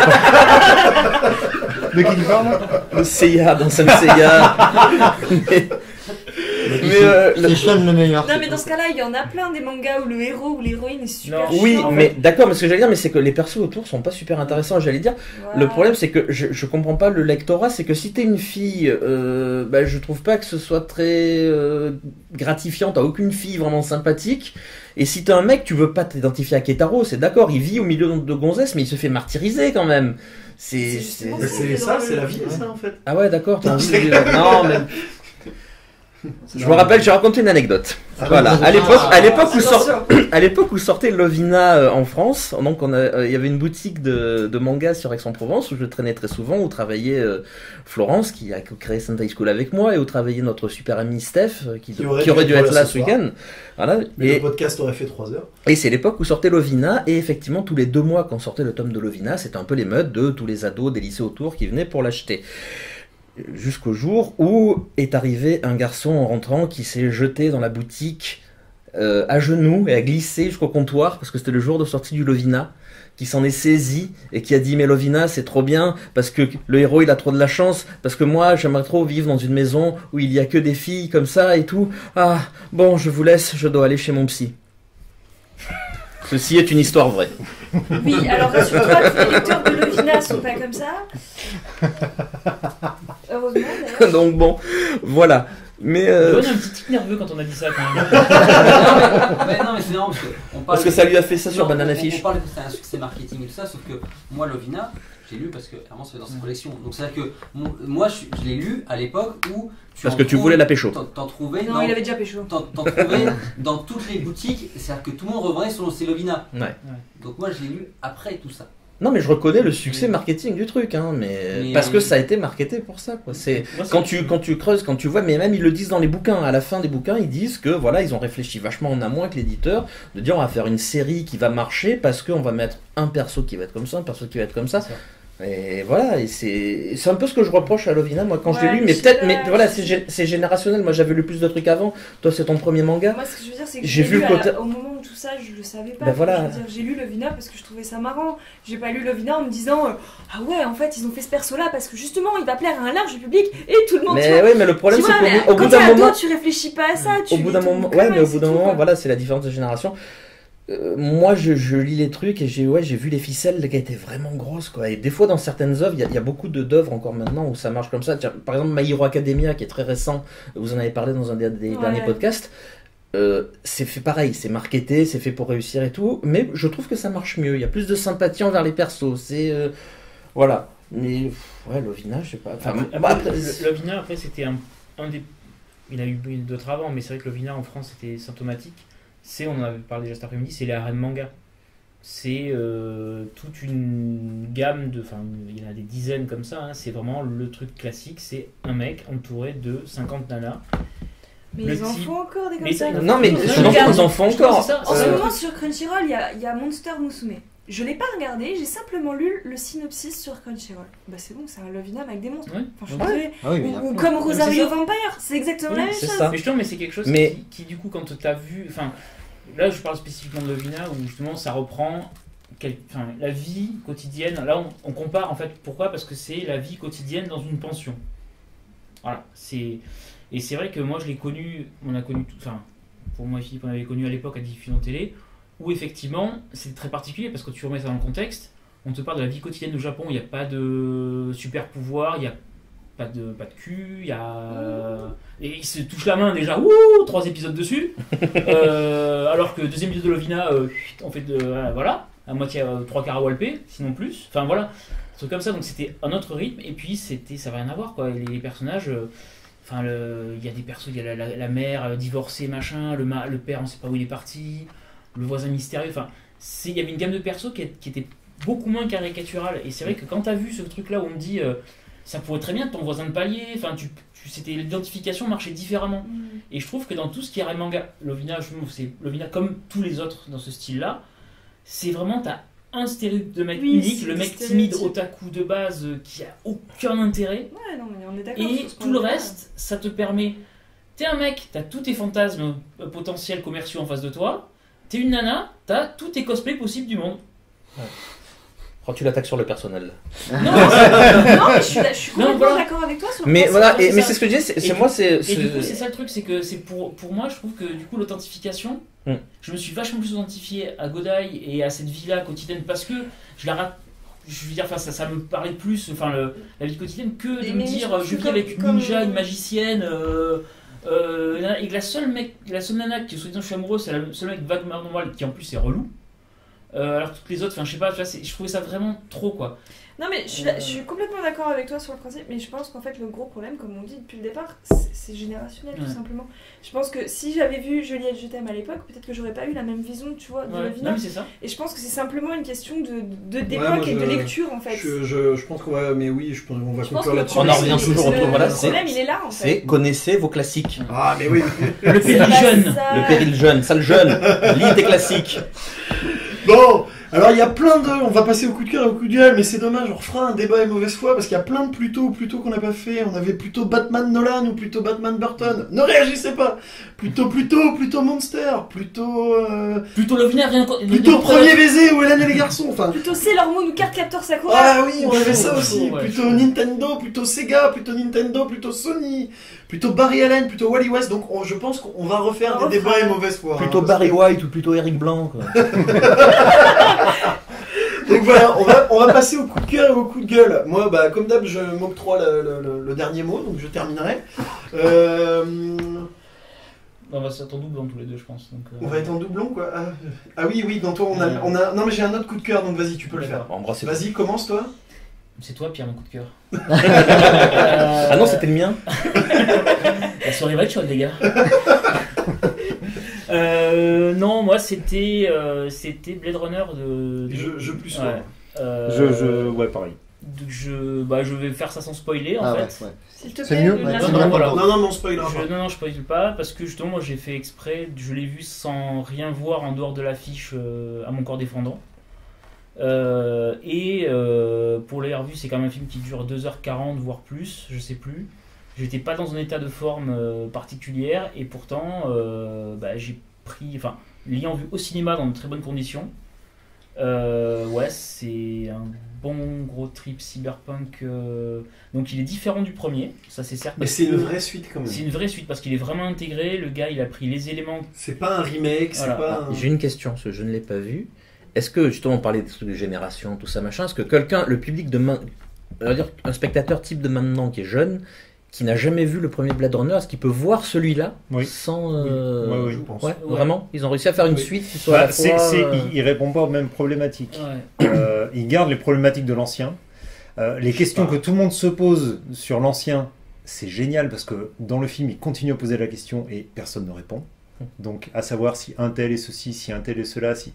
De qui tu parles? Le Seiya dans Saint Seiya. mais Mais mais, c'est- euh, le- c'est Sean le meilleur. Non c'est mais tout. dans ce cas-là, il y en a plein des mangas où le héros ou l'héroïne est super Non. oui, chiant. mais d'accord, mais ce que j'allais dire, mais c'est que les persos autour sont pas super intéressants. J'allais dire, Voilà. le problème c'est que je, je comprends pas le lectorat, c'est que si t'es une fille, euh, bah, je trouve pas que ce soit très euh, gratifiant. T'as aucune fille vraiment sympathique. Et si t'es un mec, tu veux pas t'identifier à Ketaro, c'est d'accord, il vit au milieu de gonzesses, mais il se fait martyriser quand même. C'est C'est. justement Mais c'est- c'est ça, c'est la vie, ça en fait. Ah ouais, d'accord, t'as Non, envie c'est- de. Non, mais. Je me rappelle, j'ai raconté une anecdote. Ah, Voilà, vas-y. à l'époque, à l'époque où sort- Attention. à l'époque où sortait Lovina euh, en France, donc on a, euh, il y avait une boutique de, de manga sur Aix-en-Provence où je traînais très souvent, où travaillait euh, Florence qui a créé Sentai School avec moi et où travaillait notre super ami Steph euh, qui, Qui aurait qui aurait dû dû être être là là ce ce soir. week-end. Voilà. Mais Et, le podcast aurait fait trois heures. et c'est l'époque où sortait Lovina et effectivement tous les deux mois quand sortait le tome de Lovina, c'était un peu l'émeute de tous les ados des lycées autour qui venaient pour l'acheter. Jusqu'au jour où est arrivé un garçon en rentrant qui s'est jeté dans la boutique euh, à genoux et a glissé jusqu'au comptoir parce que c'était le jour de sortie du Lovina, qui s'en est saisi et qui a dit mais Lovina c'est trop bien parce que le héros il a trop de la chance, parce que moi j'aimerais trop vivre dans une maison où il y a que des filles comme ça et tout. Ah bon, je vous laisse, je dois aller chez mon psy. Ceci est une histoire vraie. Oui, alors rassure-toi que les lecteurs de Lovina sont pas comme ça. Heureusement d'ailleurs. Donc bon, voilà. Mais euh, On a un petit tic nerveux quand on a dit ça quand même. non, mais, non, mais c'est marrant parce que on parle parce que ça lui a fait ça sur Non, Banana on- Fish. On parle que c'est un succès marketing et tout ça, sauf que moi, Lovina, j'ai lu parce que vraiment ça fait dans sa collection. Donc c'est-à-dire que mon- moi, je, je l'ai lu à l'époque où tu Parce en que tu trouves- voulais la pécho. T'en, t'en trouvais Non, dans, il avait déjà pécho. t'en, t'en trouvais dans toutes les boutiques. C'est-à-dire que tout le monde revenait sur c'est Lovina. Ouais. Donc moi, je l'ai lu après tout ça. Non mais je reconnais le succès marketing du truc, hein, mais, Mais- parce que ça a été marketé pour ça, quoi. C'est Moi, c'est- quand tu quand tu creuses, quand tu vois, mais même ils le disent dans les bouquins. À la fin des bouquins, ils disent que voilà, ils ont réfléchi vachement en amont avec l'éditeur de dire on va faire une série qui va marcher parce qu'on va mettre un perso qui va être comme ça, un perso qui va être comme ça. C'est ça. Et voilà, et c'est c'est un peu ce que je reproche à Lovina, moi quand je Ouais, l'ai lu, mais mais je peut-être, sais mais pas, voilà, je c'est sais gé- c'est générationnel. Moi j'avais lu plus de trucs avant. Toi c'est ton premier manga. Moi, ce que je veux dire, c'est que J'ai j'ai vu lu le à- côté- au moment où ou tout ça, je le savais pas. Ben voilà. Je veux dire, j'ai lu Lovina parce que je trouvais ça marrant. J'ai pas lu Lovina en me disant euh, ah ouais, en fait, ils ont fait ce perso-là parce que justement, il va plaire à un large public et tout le monde. Mais oui, mais le problème, tu c'est vois, mais qu'au bout quand d'un t'es ado, moment. tu réfléchis pas à ça. Tu Au bout lis d'un ton moment, bouquin ouais, mais et au c'est bout d'un tout, moment, quoi. voilà, c'est la différence de génération. Euh, moi, je, je lis les trucs et j'ai ouais, j'ai vu les ficelles qui étaient vraiment grosses, quoi. Et des fois, dans certaines œuvres, il y, a- il y a beaucoup de d'œuvres encore maintenant où ça marche comme ça. Tiens, par exemple, My Hero Academia, qui est très récent, vous en avez parlé dans un des, des Ouais. derniers podcasts. Euh, c'est fait pareil, c'est marketé, c'est fait pour réussir et tout, mais je trouve que ça marche mieux. Il y a plus de sympathie envers les persos. C'est euh, voilà. Mais pff, ouais, Lovina, je sais pas. Enfin, Après, bah, après, après, le- Lovina, après, c'était un, un des. Il y en a eu d'autres avant, mais c'est vrai que Lovina en France c'était symptomatique. C'est, on en avait parlé déjà cet après-midi, c'est les arènes manga. C'est euh, toute une gamme de. Enfin, il y en a des dizaines comme ça, hein, c'est vraiment le truc classique, c'est un mec entouré de cinquante nanas. Mais Le ils en type- font encore des comme Mais ça. ça, non, mais Non, je je pense regarde. qu'ils en font Justement, encore. c'est ça. En ce Euh, moment, sur Crunchyroll, il y a, il y a Monster Musume. Je l'ai pas regardé, j'ai simplement lu le synopsis sur Crunchyroll. Bah c'est bon, c'est un Love avec des monstres. Ouais. Enfin, je suis Ouais. désolée. Ah oui, mais Ou, ou comme Mais Rosario c'est ça. Vampire, c'est exactement Oui, la même c'est chose. ça. Mais justement, mais c'est quelque chose Mais- qui, qui, du coup, quand tu as vu. Enfin, là, je parle spécifiquement de Lovina, où justement, ça reprend quel- enfin, la vie quotidienne. Là, on, on compare, en fait, pourquoi? Parce que c'est la vie quotidienne dans une pension. Voilà. C'est... Et c'est vrai que moi, je l'ai connu, on a connu tout. Enfin, pour moi et Philippe, on avait connu à l'époque à diffusion télé, où effectivement, c'est très particulier parce que tu remets ça dans le contexte. On te parle de la vie quotidienne au Japon, il n'y a pas de super pouvoir, il n'y a pas de, pas de cul, il y a. Et ils se touchent la main déjà, ouh, trois épisodes dessus. Euh, alors que deuxième épisode de Lovina, euh, on fait de. euh, voilà, à moitié, euh, trois quarts à Walpé, sinon plus. Enfin voilà, un truc comme ça, donc c'était un autre rythme, et puis c'était, ça n'avait rien à voir quoi. Les, les personnages. euh, Enfin, le- il y a des persos, il y a la, la- la mère euh, divorcée, machin, le, ma- le père, on sait pas où il est parti, le voisin mystérieux. Enfin, c'est- il y avait une gamme de persos qui, est- qui était beaucoup moins caricaturale. Et c'est vrai que quand tu as vu ce truc-là où on me dit euh, ça pourrait très bien être ton voisin de palier, enfin, tu, tu- c'était l'identification marchait différemment. Mm. Et je trouve que dans tout ce qui est manga, Lovina, je trouve, c'est Lovina comme tous les autres dans ce style-là, c'est vraiment t'as un stéréotype de mec Oui, unique, c'est le des mec timide, stéréotypes. otaku de base euh, qui a aucun intérêt. Ouais, non, mais on est d'accord. Et sur ce tout le point-là. reste, ça te permet. T'es un mec, t'as tous tes fantasmes euh, potentiels commerciaux en face de toi. T'es une nana, t'as tous tes cosplays possibles du monde. Oh, tu l'attaques sur le personnel. Non, non, mais je suis, je suis Non, complètement voilà. d'accord avec toi sur le Mais principe. voilà, c'est et, mais ça. c'est ce que je dis, c'est Et c'est du- moi, c'est. Et c'est- du coup, c'est ça le truc, c'est que c'est pour, pour moi, je trouve que du coup, l'authentification, Hmm. je me suis vachement plus identifié à Godai et à cette vie-là quotidienne parce que je la rate. Je veux dire, enfin, ça, ça me parlait plus, enfin, le- la vie quotidienne, que de Mais- me mais je dire, pense je que vis avec une comme- ninja, une magicienne, euh, euh, et que la seule mec, la seule nana qui, soi-disant, je suis amoureux, c'est la seule mec vaguement normale qui en plus est relou. Euh, alors que toutes les autres, enfin, je sais pas, tu vois, c'est- je trouvais ça vraiment trop, quoi. Non, mais je suis, Euh. je suis complètement d'accord avec toi sur le principe, mais je pense qu'en fait, le gros problème, comme on dit depuis le départ, c'est c'est générationnel tout Ouais. simplement. Je pense que si j'avais vu Juliette, je t'aime à l'époque, peut-être que j'aurais pas eu la même vision, tu vois, de Ouais. Lovina. Non, mais c'est ça. Et je pense que c'est simplement une question de de- d'époque Ouais, moi, et de je- lecture en fait. Je, je, je pense qu'on va, mais oui, je pense qu'on va Je pense conclure que le là-dessus. On en problème, revient c'est- toujours c'est autour, le- voilà, Le c'est- problème, il est là en fait. C'est connaissez vos classiques. Ah, mais oui. Le C'est péril pas jeune. ça. Le péril jeune, ça le jeune, lis tes classiques. Bon, alors il y a plein de. On va passer au coup de cœur et au coup de gueule, mais c'est dommage, on refera un débat et mauvaise foi parce qu'il y a plein de plutôt, plutôt qu'on n'a pas fait. On avait plutôt Batman Nolan ou plutôt Batman Burton. Ne réagissez pas. Plutôt, plutôt, plutôt Monster. Plutôt. euh, Plutôt Lovina, rien qu'en- Plutôt Premier baiser ou Hélène et les garçons. Enfin. Plutôt Sailor Moon ou Card Captor Sakura. Ah oui, on avait Chaud, ça aussi. chaud, ouais, plutôt chaud. Nintendo, plutôt Sega, plutôt Nintendo, plutôt Sony, plutôt Barry Allen, plutôt Wally West. Donc on- je pense qu'on va refaire On des refera. débats et mauvaise foi. hein, Plutôt parce que- Barry White ou plutôt Eric Blanc. Quoi. Donc voilà, on va, on va passer au coup de cœur et au coup de gueule. Moi, bah, comme d'hab, je m'octroie le, le- le- le dernier mot, donc je terminerai. Euh, On va s'attendre double dans tous les deux, je pense. Donc, euh, on va être en doublon, quoi. Ah, ah oui, oui, dans toi, on a, on a... Non, mais j'ai un autre coup de cœur, donc vas-y, tu peux le faire. D'accord. Embrassez. Vas-y, commence, toi. C'est toi, Pierre, mon coup de cœur. Ah non, c'était le mien. La soirée va être chaude, les gars. Euh, non, moi, c'était euh, c'était Blade Runner de. de- Je, je plus Ouais. sois. Euh, Je, je, ouais, pareil. donc je, bah, je vais faire ça sans spoiler, en Ah ouais, fait. ouais. S'il te C'est plaît, mieux, le ouais, la- c'est non, mieux. voilà. Non, non, mais on spoilera pas. Je, non, non, je spoil pas, parce que justement, moi, j'ai fait exprès, je l'ai vu sans rien voir en dehors de l'affiche euh, à mon corps défendant. Euh, et euh, pour l'avoir vu, c'est quand même un film qui dure deux heures quarante, voire plus, je sais plus. J'étais pas dans un état de forme euh, particulière, et pourtant, euh, bah, j'ai pris. Enfin, l'ayant vu au cinéma dans de très bonnes conditions, euh, ouais, c'est un bon gros trip cyberpunk. euh, Donc il est différent du premier, ça c'est certain. Mais c'est une vraie suite quand même. C'est une vraie suite parce qu'il est vraiment intégré. Le gars, il a pris les éléments. C'est pas un remake, Voilà. c'est pas un... J'ai une question, parce que je ne l'ai pas vu. Est-ce que, justement, on parlait des trucs de génération, tout ça, machin, est-ce que quelqu'un, le public de main, on va dire un spectateur type de maintenant qui est jeune, qui n'a jamais vu le premier Blade Runner, est-ce qu'il peut voir celui-là Oui. sans... euh, Oui, oui, je pense. Ouais, Ouais. vraiment? Ils ont réussi à faire une Oui. suite qui soit à Bah, la c'est- fois... c'est- euh, il, il répond pas aux mêmes problématiques. Ouais. Euh, il garde les problématiques de l'ancien. Euh, les questions pas. que tout le monde se pose sur l'ancien, c'est génial parce que dans le film, il continue à poser la question et personne ne répond. Donc, à savoir si un tel est ceci, si un tel est cela, si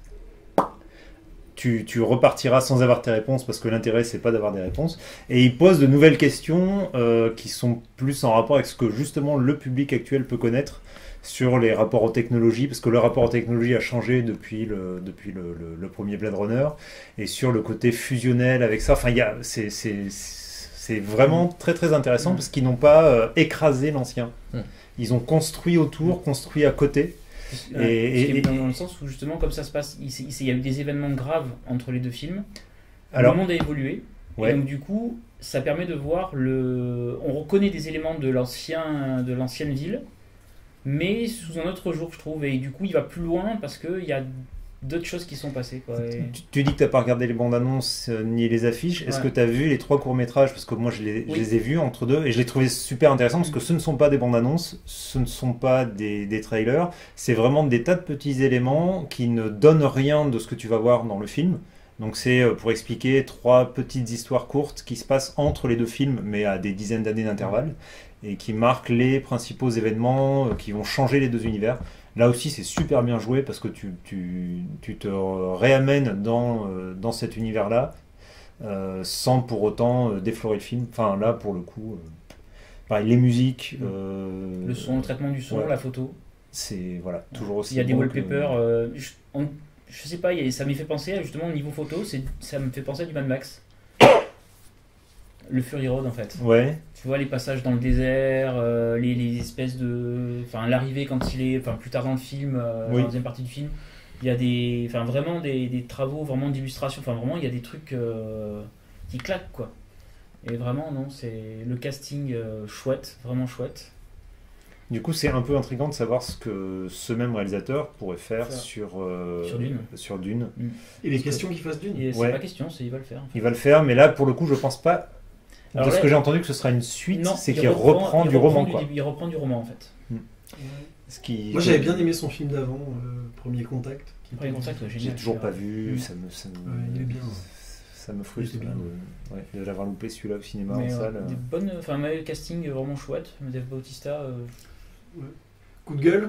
tu, tu repartiras sans avoir tes réponses parce que l'intérêt, c'est pas d'avoir des réponses. Et il pose de nouvelles questions euh, qui sont plus en rapport avec ce que justement le public actuel peut connaître sur les rapports aux technologies, parce que le rapport aux technologies a changé depuis le, depuis le, le- le premier Blade Runner, et sur le côté fusionnel avec ça. Enfin, il y a, c'est, c'est, c'est vraiment très très intéressant Mm. parce qu'ils n'ont pas euh, écrasé l'ancien. Mm. Ils ont construit autour, construit à côté. Ouais, Et- parce et- que dans, dans le sens où justement comme ça se passe, il, s'est- il s'est- il y a eu des événements graves entre les deux films. Alors- le monde a évolué. Ouais. Et donc du coup, ça permet de voir le. On reconnaît des éléments de l'ancien, de l'ancienne ville, mais sous un autre jour, je trouve. Et du coup, il va plus loin parce que il y a d'autres choses qui sont passées, quoi. Et- Tu, tu dis que tu n'as pas regardé les bandes annonces euh, ni les affiches. Est-ce Ouais. que tu as vu les trois courts-métrages? Parce que moi, je les, je Oui. les ai vus entre deux et je les trouvais super intéressants parce que ce ne sont pas des bandes annonces, ce ne sont pas des, des trailers. C'est vraiment des tas de petits éléments qui ne donnent rien de ce que tu vas voir dans le film. Donc, c'est euh, pour expliquer trois petites histoires courtes qui se passent entre les deux films, mais à des dizaines d'années d'intervalle, et qui marquent les principaux événements euh, qui vont changer les deux univers. Là aussi, c'est super bien joué parce que tu, tu, tu te réamènes dans, euh, dans cet univers-là euh, sans pour autant euh, déflorer le film. Enfin, là, pour le coup, euh, pareil, les musiques, euh, Le son, le traitement du son, ouais. la photo. c'est voilà, toujours aussi. Il y a des bon que- wallpapers. euh, je, on- je sais pas, il y a- ça m'y fait penser, justement, au niveau photo, c'est, ça me fait penser à du Mad Max. Le Fury Road, en fait. Ouais, Tu vois les passages dans le désert, euh, les, les espèces de. Enfin, l'arrivée quand il est. Enfin, plus tard dans le film, euh, Oui. dans la deuxième partie du film, il y a des. Enfin, vraiment des, des travaux vraiment d'illustration. Enfin, vraiment, il y a des trucs euh, qui claquent, quoi. Et vraiment, non, c'est le casting euh, chouette, vraiment chouette. du coup, c'est un peu intriguant de savoir ce que ce même réalisateur pourrait faire Ça. sur, euh, Sur Dune. sur Dune. Et les questions qu'il fasse d'une. Et c'est Ouais. pas question, c'est il va le faire. Il va le faire, mais là, pour le coup, je pense pas. Alors de ce là- que j'ai entendu, que ce sera une suite, Non, c'est il qu'il reprend, il du roman, du- quoi. Il reprend du roman, en fait. Ce qui... Moi j'avais bien aimé son film d'avant, euh, Premier Contact. qui Premier était- Contact, ouais, J'ai génial. toujours pas celui-là. vu, Mm. ça me, ça me, Ouais, il est bien. ça me frustre Il est bien. de, ouais, de l'avoir loupé celui-là au cinéma Mais, en euh, salle. des bonnes, enfin, mais le casting vraiment chouette. Dave Bautista, euh, Coup de gueule.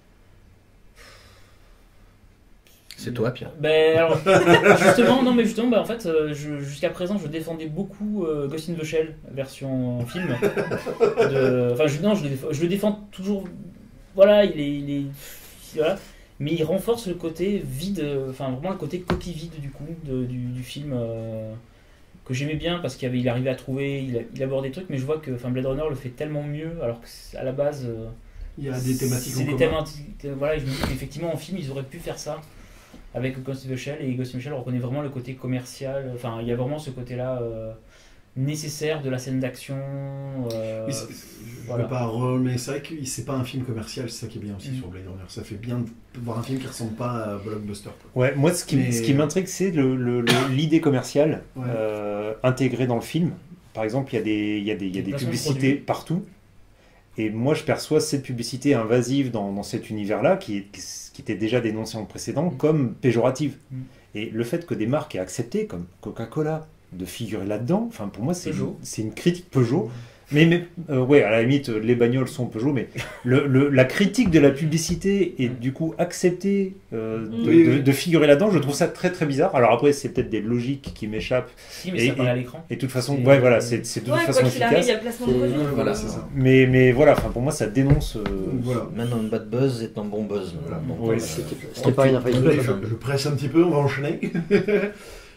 C'est toi, Pierre. Ben alors, justement, non mais justement, bah, en fait, euh, je- jusqu'à présent, je défendais beaucoup euh, Ghost in the Shell, version film. De- Enfin, je, non, je le, défends, je le défends toujours. Voilà, il est, il est- voilà. Mais il renforce le côté vide, euh, enfin vraiment le côté coquille vide du coup de- du, du film euh, que j'aimais bien parce qu'il avait, il arrivait à trouver, il, a- il aborde des trucs, mais je vois que, enfin, Blade Runner le fait tellement mieux, alors que c'est- à la base. euh, Il y a des thématiques c'est en des commun. thématiques. euh, Voilà, je me dis qu'effectivement en film ils auraient pu faire ça avec Ghost in the Shell et Ghost in the Shell reconnaît vraiment le côté commercial. Enfin, il y a vraiment ce côté-là euh, nécessaire de la scène d'action. euh, Oui, c'est- je voilà. veux pas re- mais c'est vrai que c'est pas un film commercial, c'est ça qui est bien aussi Mm. sur Blade Runner. Ça fait bien de voir un film qui ressemble pas à Blockbuster. quoi. Ouais, moi, ce qui, Mais- ce qui m'intrigue, c'est le- le- le- l'idée commerciale Ouais. euh, intégrée dans le film. Par exemple, il y a des, il y a des, il y a des Placement de publicités produits. partout. Et moi, je perçois cette publicité invasive dans, dans cet univers-là, qui, est- qui était déjà dénoncée en précédent, Mm. comme péjorative. Mm. Et le fait que des marques aient accepté, comme Coca-Cola, de figurer là-dedans, enfin, pour moi, c'est Peugeot. c'est une critique Peugeot. Mais, mais euh, ouais, à la limite, euh, les bagnoles sont Peugeot, mais le, le- la critique de la publicité et du coup accepter euh, de, Oui, de- oui. de figurer là-dedans, je trouve ça très très bizarre. Alors après, c'est peut-être des logiques qui m'échappent. Si, mais et- ça apparaît et- à l'écran. Et de toute façon, C'est- ouais, voilà, c'est c'est de toute Ouais, façon quoi qu'il arrive, il efficace. y a le placement de produit. Voilà, c'est ça. Mais, mais voilà, enfin, pour moi, ça dénonce. euh, Donc voilà. Maintenant, un bad buzz est un bon buzz. Voilà. Donc, Ouais, euh, c'était- C'était pas une Désolé, je, je presse un petit peu, on va enchaîner.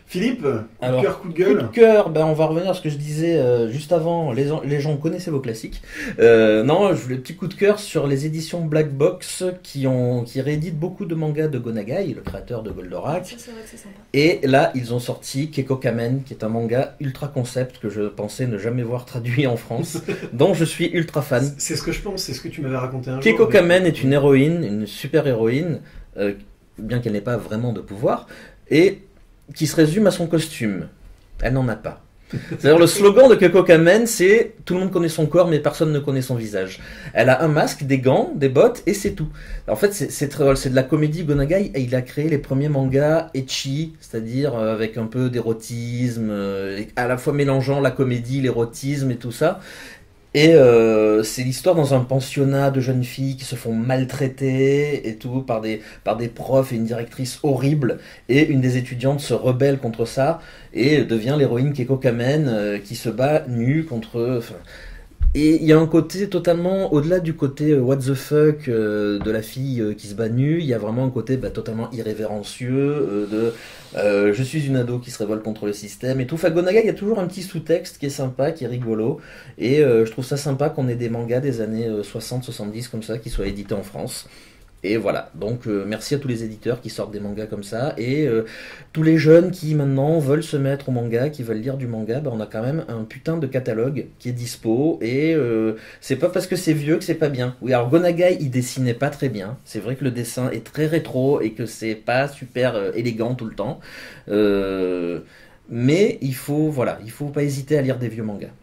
Philippe, coup Alors, de cœur, coup de Coup gueule. de cœur, ben on va revenir à ce que je disais euh, juste avant. Les, gens- les gens connaissaient vos classiques. Euh, non, je voulais un petit coup de cœur sur les éditions Black Box qui ont qui rééditent beaucoup de mangas de Gonagai, le créateur de Goldorak. Ça, c'est vrai que c'est sympa. Et là, ils ont sorti Keiko Kamen, qui est un manga ultra concept que je pensais ne jamais voir traduit en France, dont je suis ultra fan. C'est ce que je pense, c'est ce que tu m'avais raconté un jour. Keiko avec- Kamen est une héroïne, une super héroïne, euh, bien qu'elle n'ait pas vraiment de pouvoir, et qui se résume à son costume. Elle n'en a pas. C'est-à-dire le slogan de Keiko Kamen, c'est « Tout le monde connaît son corps, mais personne ne connaît son visage ». Elle a un masque, des gants, des bottes, et c'est tout. En fait, c'est c'est très drôle, c'est de la comédie. Gonagai, et il a créé les premiers mangas ecchi, c'est-à-dire euh, avec un peu d'érotisme, euh, et à la fois mélangeant la comédie, l'érotisme et tout ça. Et euh, c'est l'histoire dans un pensionnat de jeunes filles qui se font maltraiter et tout par des, par des profs et une directrice horrible. Et une des étudiantes se rebelle contre ça et devient l'héroïne Keiko Kamen euh, qui se bat nue contre... Enfin, et il y a un côté totalement, au-delà du côté euh, what the fuck euh, de la fille euh, qui se bat nue, il y a vraiment un côté bah, totalement irrévérencieux euh, de euh, je suis une ado qui se révolte contre le système et tout. Enfin, Gonagai, il y a toujours un petit sous-texte qui est sympa, qui est rigolo. Et euh, je trouve ça sympa qu'on ait des mangas des années euh, soixante soixante-dix comme ça qui soient édités en France. Et voilà, donc euh, merci à tous les éditeurs qui sortent des mangas comme ça, et euh, tous les jeunes qui maintenant veulent se mettre au manga, qui veulent lire du manga, bah, on a quand même un putain de catalogue qui est dispo, et euh, c'est pas parce que c'est vieux que c'est pas bien. Oui, alors Gonagai, il dessinait pas très bien, c'est vrai que le dessin est très rétro, et que c'est pas super euh, élégant tout le temps, euh, mais il faut, voilà, il faut pas hésiter à lire des vieux mangas.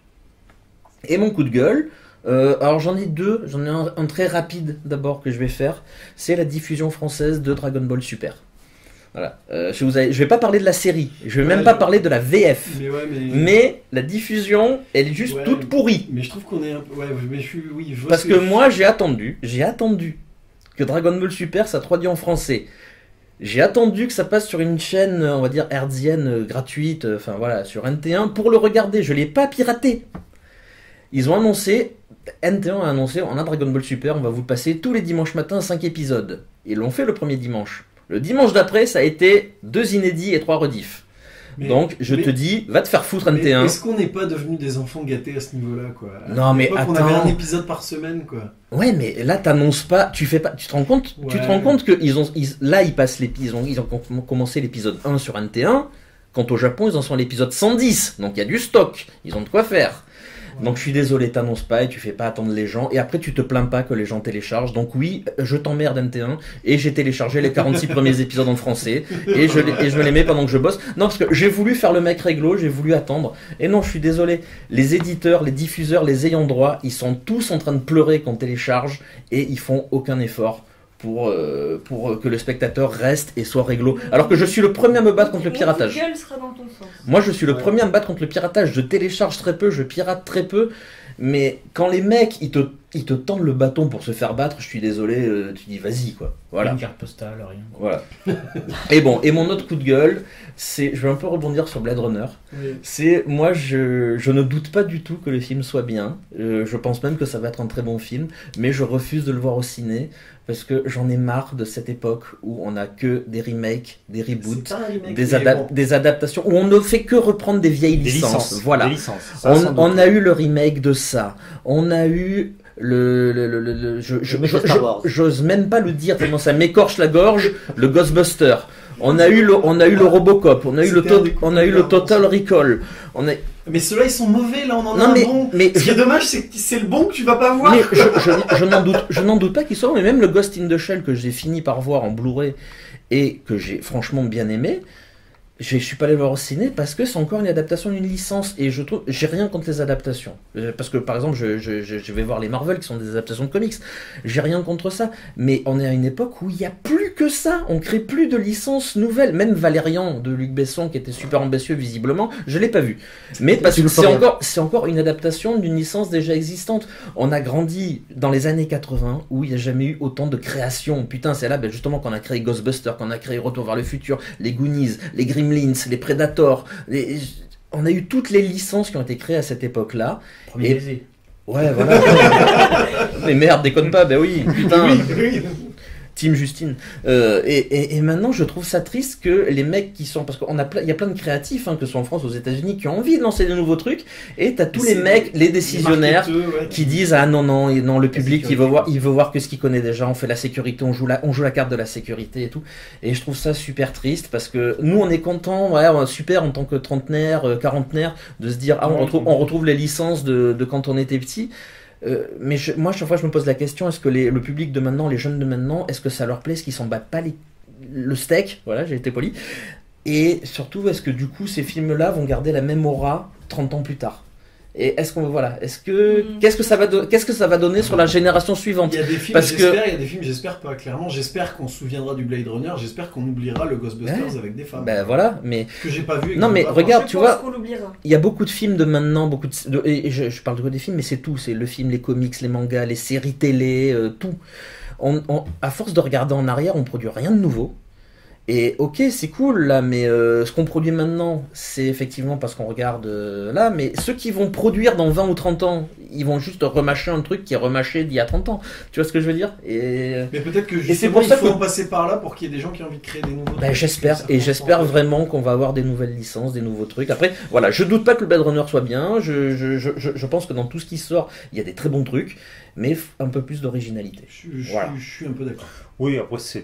Et mon coup de gueule, Euh, alors j'en ai deux, j'en ai un, un très rapide d'abord que je vais faire, c'est la diffusion française de Dragon Ball Super. Voilà, euh, je, vous ai- je vais pas parler de la série, je vais Ouais, même pas je- parler de la V F, Mais ouais, mais. mais la diffusion, elle est juste Ouais. toute pourrie. Mais je trouve qu'on est un peu. Ouais, mais je suis. Oui, je vois Parce ce que je- moi j'ai attendu, j'ai attendu que Dragon Ball Super ça traduit en français. J'ai attendu que ça passe sur une chaîne, on va dire hertzienne, euh, gratuite, euh, enfin voilà, sur N T un pour le regarder, je l'ai pas piraté. Ils ont annoncé, N T un a annoncé, on a Dragon Ball Super, on va vous le passer tous les dimanches matins, cinq épisodes. Ils l'ont fait le premier dimanche. Le dimanche d'après, ça a été deux inédits et trois rediffs. mais- Donc, je mais- te dis, va te faire foutre N mais T un. Est-ce qu'on n'est pas devenus des enfants gâtés à ce niveau-là, quoi? À Non, mais l'époque, on attends. avait un épisode par semaine, quoi. Ouais, mais là, t'annonces pas, tu fais pas, tu te rends compte, tu te Ouais. rends compte que ils ont, ils- là, ils passent l'épisode, ils ont com- commencé l'épisode un sur N T un. Quand au Japon, ils en sont à l'épisode cent dix. Donc, il y a du stock. Ils ont de quoi faire. Donc je suis désolé, t'annonces pas et tu fais pas attendre les gens. Et après tu te plains pas que les gens téléchargent. Donc oui, je t'emmerde N T un. Et j'ai téléchargé les quarante-six premiers épisodes en français. Et je, les, et je me les mets pendant que je bosse. Non, parce que j'ai voulu faire le mec réglo, j'ai voulu attendre. Et non, je suis désolé. Les éditeurs, les diffuseurs, les ayants droit, ils sont tous en train de pleurer qu'on télécharge. Et ils font aucun effort pour, euh, pour que le spectateur reste et soit réglo. Alors que je suis le premier à me battre contre le piratage. Mon coup de gueule sera dans ton sens. Moi, je suis le Ouais. premier à me battre contre le piratage. Je télécharge très peu, je pirate très peu. Mais quand les mecs, ils te, ils te tendent le bâton pour se faire battre, je suis désolé, euh, tu dis vas-y, quoi. Voilà. Une carte postale, rien. Voilà. Et bon, et mon autre coup de gueule, c'est, je vais un peu rebondir sur Blade Runner. Oui. C'est, moi, je, je ne doute pas du tout que le film soit bien. Euh, je pense même que ça va être un très bon film, mais je refuse de le voir au ciné parce que j'en ai marre de cette époque où on a que des remakes, des reboots, C'est pas un remake, des, mais adap- bon. des adaptations où on ne fait que reprendre des vieilles Des licences. licences. Voilà. Des licences. Ça, On, sans doute. on a eu le remake de ça. On a eu le, le, le, le- le- je, je, Le mec de je- Star je- Wars. j'ose même pas le dire tellement ça m'écorche la gorge. Le Ghostbuster. On a eu le, on a eu le Robocop. On a eu le, C'était un to- des coups on de a eu le cœur, Total ça. Recall. On a, Mais ceux-là, ils sont mauvais, là, on en a non un mais, bon. mais, Ce qui je, est dommage, c'est que c'est le bon que tu vas pas voir. mais je, je, je n'en doute, je n'en doute pas qu'il soit bon. Mais même le Ghost in the Shell que j'ai fini par voir en Blu-ray et que j'ai franchement bien aimé. Je suis pas allé le voir au ciné parce que c'est encore une adaptation d'une licence et je trouve j'ai rien contre les adaptations. Euh, parce que par exemple je, je, je je vais voir les Marvel qui sont des adaptations de comics, j'ai rien contre ça, mais on est à une époque où il y a plus que ça, on crée plus de licences nouvelles. Même Valérian de Luc Besson qui était super ambitieux visiblement, je l'ai pas vu. Mais parce Tu que le c'est ferais. encore c'est encore une adaptation d'une licence déjà existante. On a grandi dans les années quatre-vingts où il n'y a jamais eu autant de créations. Putain, c'est là ben, justement qu'on a créé Ghostbusters, qu'on a créé Retour vers le futur, les Goonies, les Gremlins, les Predators. Les... On a eu toutes les licences qui ont été créées à cette époque-là. Premier Et- baiser. Ouais, voilà. Mais merde, déconne pas, ben oui, putain. Oui, oui. Team Justine. Euh, et, et, et maintenant, je trouve ça triste que les mecs qui sont, parce qu'on a plein, il y a plein de créatifs, hein, que ce soit en France, aux États-Unis, qui ont envie de lancer des nouveaux trucs, et t'as tous les mecs, les décisionnaires, ouais, qui disent ah non non et non le public il veut voir, il veut voir que ce qu'il connaît déjà. On fait la sécurité, on joue la, on joue la carte de la sécurité et tout. Et je trouve ça super triste parce que nous on est content, ouais, super en tant que trentenaire, euh, quarantenaire, de se dire ah on retrouve, on retrouve les licences de, de quand on était petit. Euh, mais je, moi, chaque fois, je me pose la question, est-ce que les, le public de maintenant, les jeunes de maintenant, est-ce que ça leur plaît, est-ce qu'ils s'en battent pas les, le steak, voilà, j'ai été poli, et surtout, est-ce que du coup, ces films-là vont garder la même aura trente ans plus tard? Et est-ce qu'on voilà, est-ce que mmh. qu'est-ce que ça va do- qu'est-ce que ça va donner sur la génération suivante? Il y a des films, Parce j'espère, que il y a des films, j'espère pas clairement. J'espère qu'on se souviendra du Blade Runner. J'espère qu'on oubliera le Ghostbusters ouais. avec des femmes. Ben voilà, mais que j'ai pas vu. Et non mais pas regarde, Je tu pense vois, qu'on l'oubliera. il y a beaucoup de films de maintenant, beaucoup de, de et je, je parle de des films, mais c'est tout, c'est le film, les comics, les mangas, les séries télé, euh, tout. On, on, à force de regarder en arrière, on produit rien de nouveau. Et ok, c'est cool là, mais euh, ce qu'on produit maintenant, c'est effectivement parce qu'on regarde euh, là, mais ceux qui vont produire dans vingt ou trente ans, ils vont juste remâcher un truc qui est remâché d'il y a trente ans. Tu vois ce que je veux dire? Et mais peut-être que et c'est pour il ça faut que... en passer par là pour qu'il y ait des gens qui ont envie de créer des nouveaux ben, trucs. j'espère, et j'espère vraiment qu'on va avoir des nouvelles licences, des nouveaux trucs. Après, voilà, je doute pas que le Blade Runner soit bien, je, je, je, je pense que dans tout ce qui sort, il y a des très bons trucs, mais un peu plus d'originalité. Je, je, voilà. je suis un peu d'accord. Oui, après c'est...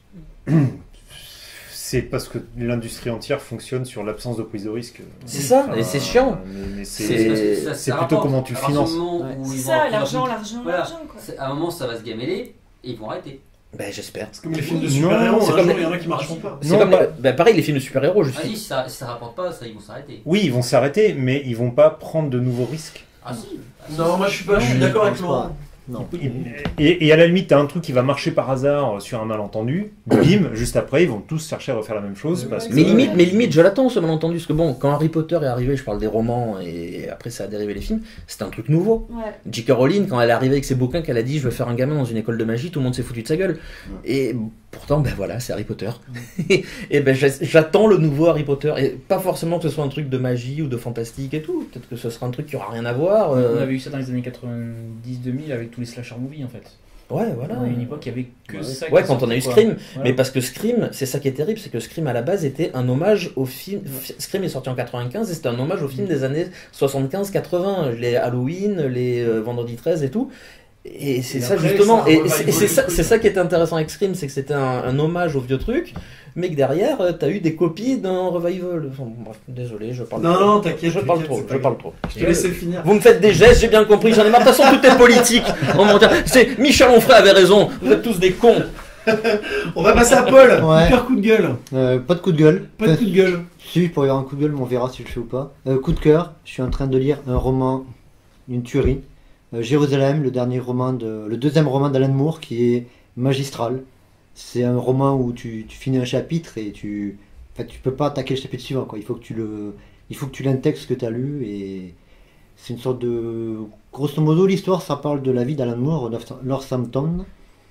C'est parce que l'industrie entière fonctionne sur l'absence de prise de risque. C'est ça, enfin, et c'est chiant. Mais, mais C'est- c'est, Ça- ça- c'est ça plutôt rapporte. comment tu À partir finances. du moment Ouais. où C'est ils vont ça, apprendre l'argent, à- l'argent, Voilà. l'argent, quoi. C'est- À un moment, ça va se gameler et ils vont arrêter. Ben j'espère. C'est comme les films de Non, super-héros, c'est un comme jour, les- il y en a qui marcheront pas. C'est Non, comme bah- les- ben, pareil, les films de super-héros, je Ah suis. si, ça, si ça rapporte pas, ça, ils vont s'arrêter. Oui, ils vont s'arrêter, mais ils vont pas prendre de nouveaux risques. Ah si. Ah, si. Non, moi je suis pas, je suis Non, d'accord je avec pense Laurent. pas. Non. Et, et à la limite, t'as un truc qui va marcher par hasard sur un malentendu, bim, juste après, ils vont tous chercher à refaire la même chose. Mais Parce ouais, que, Mais limite, mais limite, je l'attends ce malentendu, parce que bon, quand Harry Potter est arrivé, je parle des romans, et après ça a dérivé les films, c'était un truc nouveau. Ouais. J K. Rowling, quand elle est arrivée avec ses bouquins, qu'elle a dit je veux faire un gamin dans une école de magie, tout le monde s'est foutu de sa gueule. Et pourtant, ben voilà, c'est Harry Potter. Et ben j'a- j'attends le nouveau Harry Potter, et pas forcément que ce soit un truc de magie ou de fantastique et tout. Peut-être que ce sera un truc qui aura rien à voir. euh, On avait eu ça dans les années quatre-vingt-dix deux mille avec tous les slasher movies en fait. Ouais, voilà. On a eu une époque, il y avait que Ouais, ça. ouais, qui quand on a sortait, eu quoi. Scream. Voilà. Mais parce que Scream, c'est ça qui est terrible, c'est que Scream à la base était un hommage au film. Scream est sorti en quatre-vingt-quinze et c'était un hommage au film des années soixante-quinze quatre-vingts, les Halloween, les euh, Vendredi treize et tout. Et c'est Et ça après, justement, ça et revive c'est le c'est ça, truc. c'est ça qui est intéressant avec Scream, c'est que c'était un, un hommage au vieux truc, mais que derrière, euh, t'as eu des copies d'un revival. Enfin, bon, bref, désolé, je parle Non, trop. non, t'inquiète. Je parle t'inquiète, trop, c'est je pas parle grave. trop. Je te laisse le finir. Vous me faites des gestes, j'ai bien compris, j'en ai marre. De toute façon, tout est politique. On m'en tient. C'est Michel Onfray avait raison. Vous êtes tous des cons. On va passer à Paul. Ouais. Coup de cœur, coup de gueule. Euh, pas de coup de gueule. Pas de coup de gueule. Si, il pourrait y avoir un coup de gueule, mais on verra si je le fais ou pas. Euh, coup de cœur, je suis en train de lire un roman, une tuerie. Euh, Jérusalem, le dernier roman de, le deuxième roman d'Alan Moore, qui est magistral. C'est un roman où tu, tu finis un chapitre et tu, enfin, tu peux pas attaquer le chapitre suivant, quoi. Il faut que tu le, il faut que tu l'intègres ce que tu as lu et c'est une sorte de, grosso modo, l'histoire, ça parle de la vie d'Alan Moore au Northampton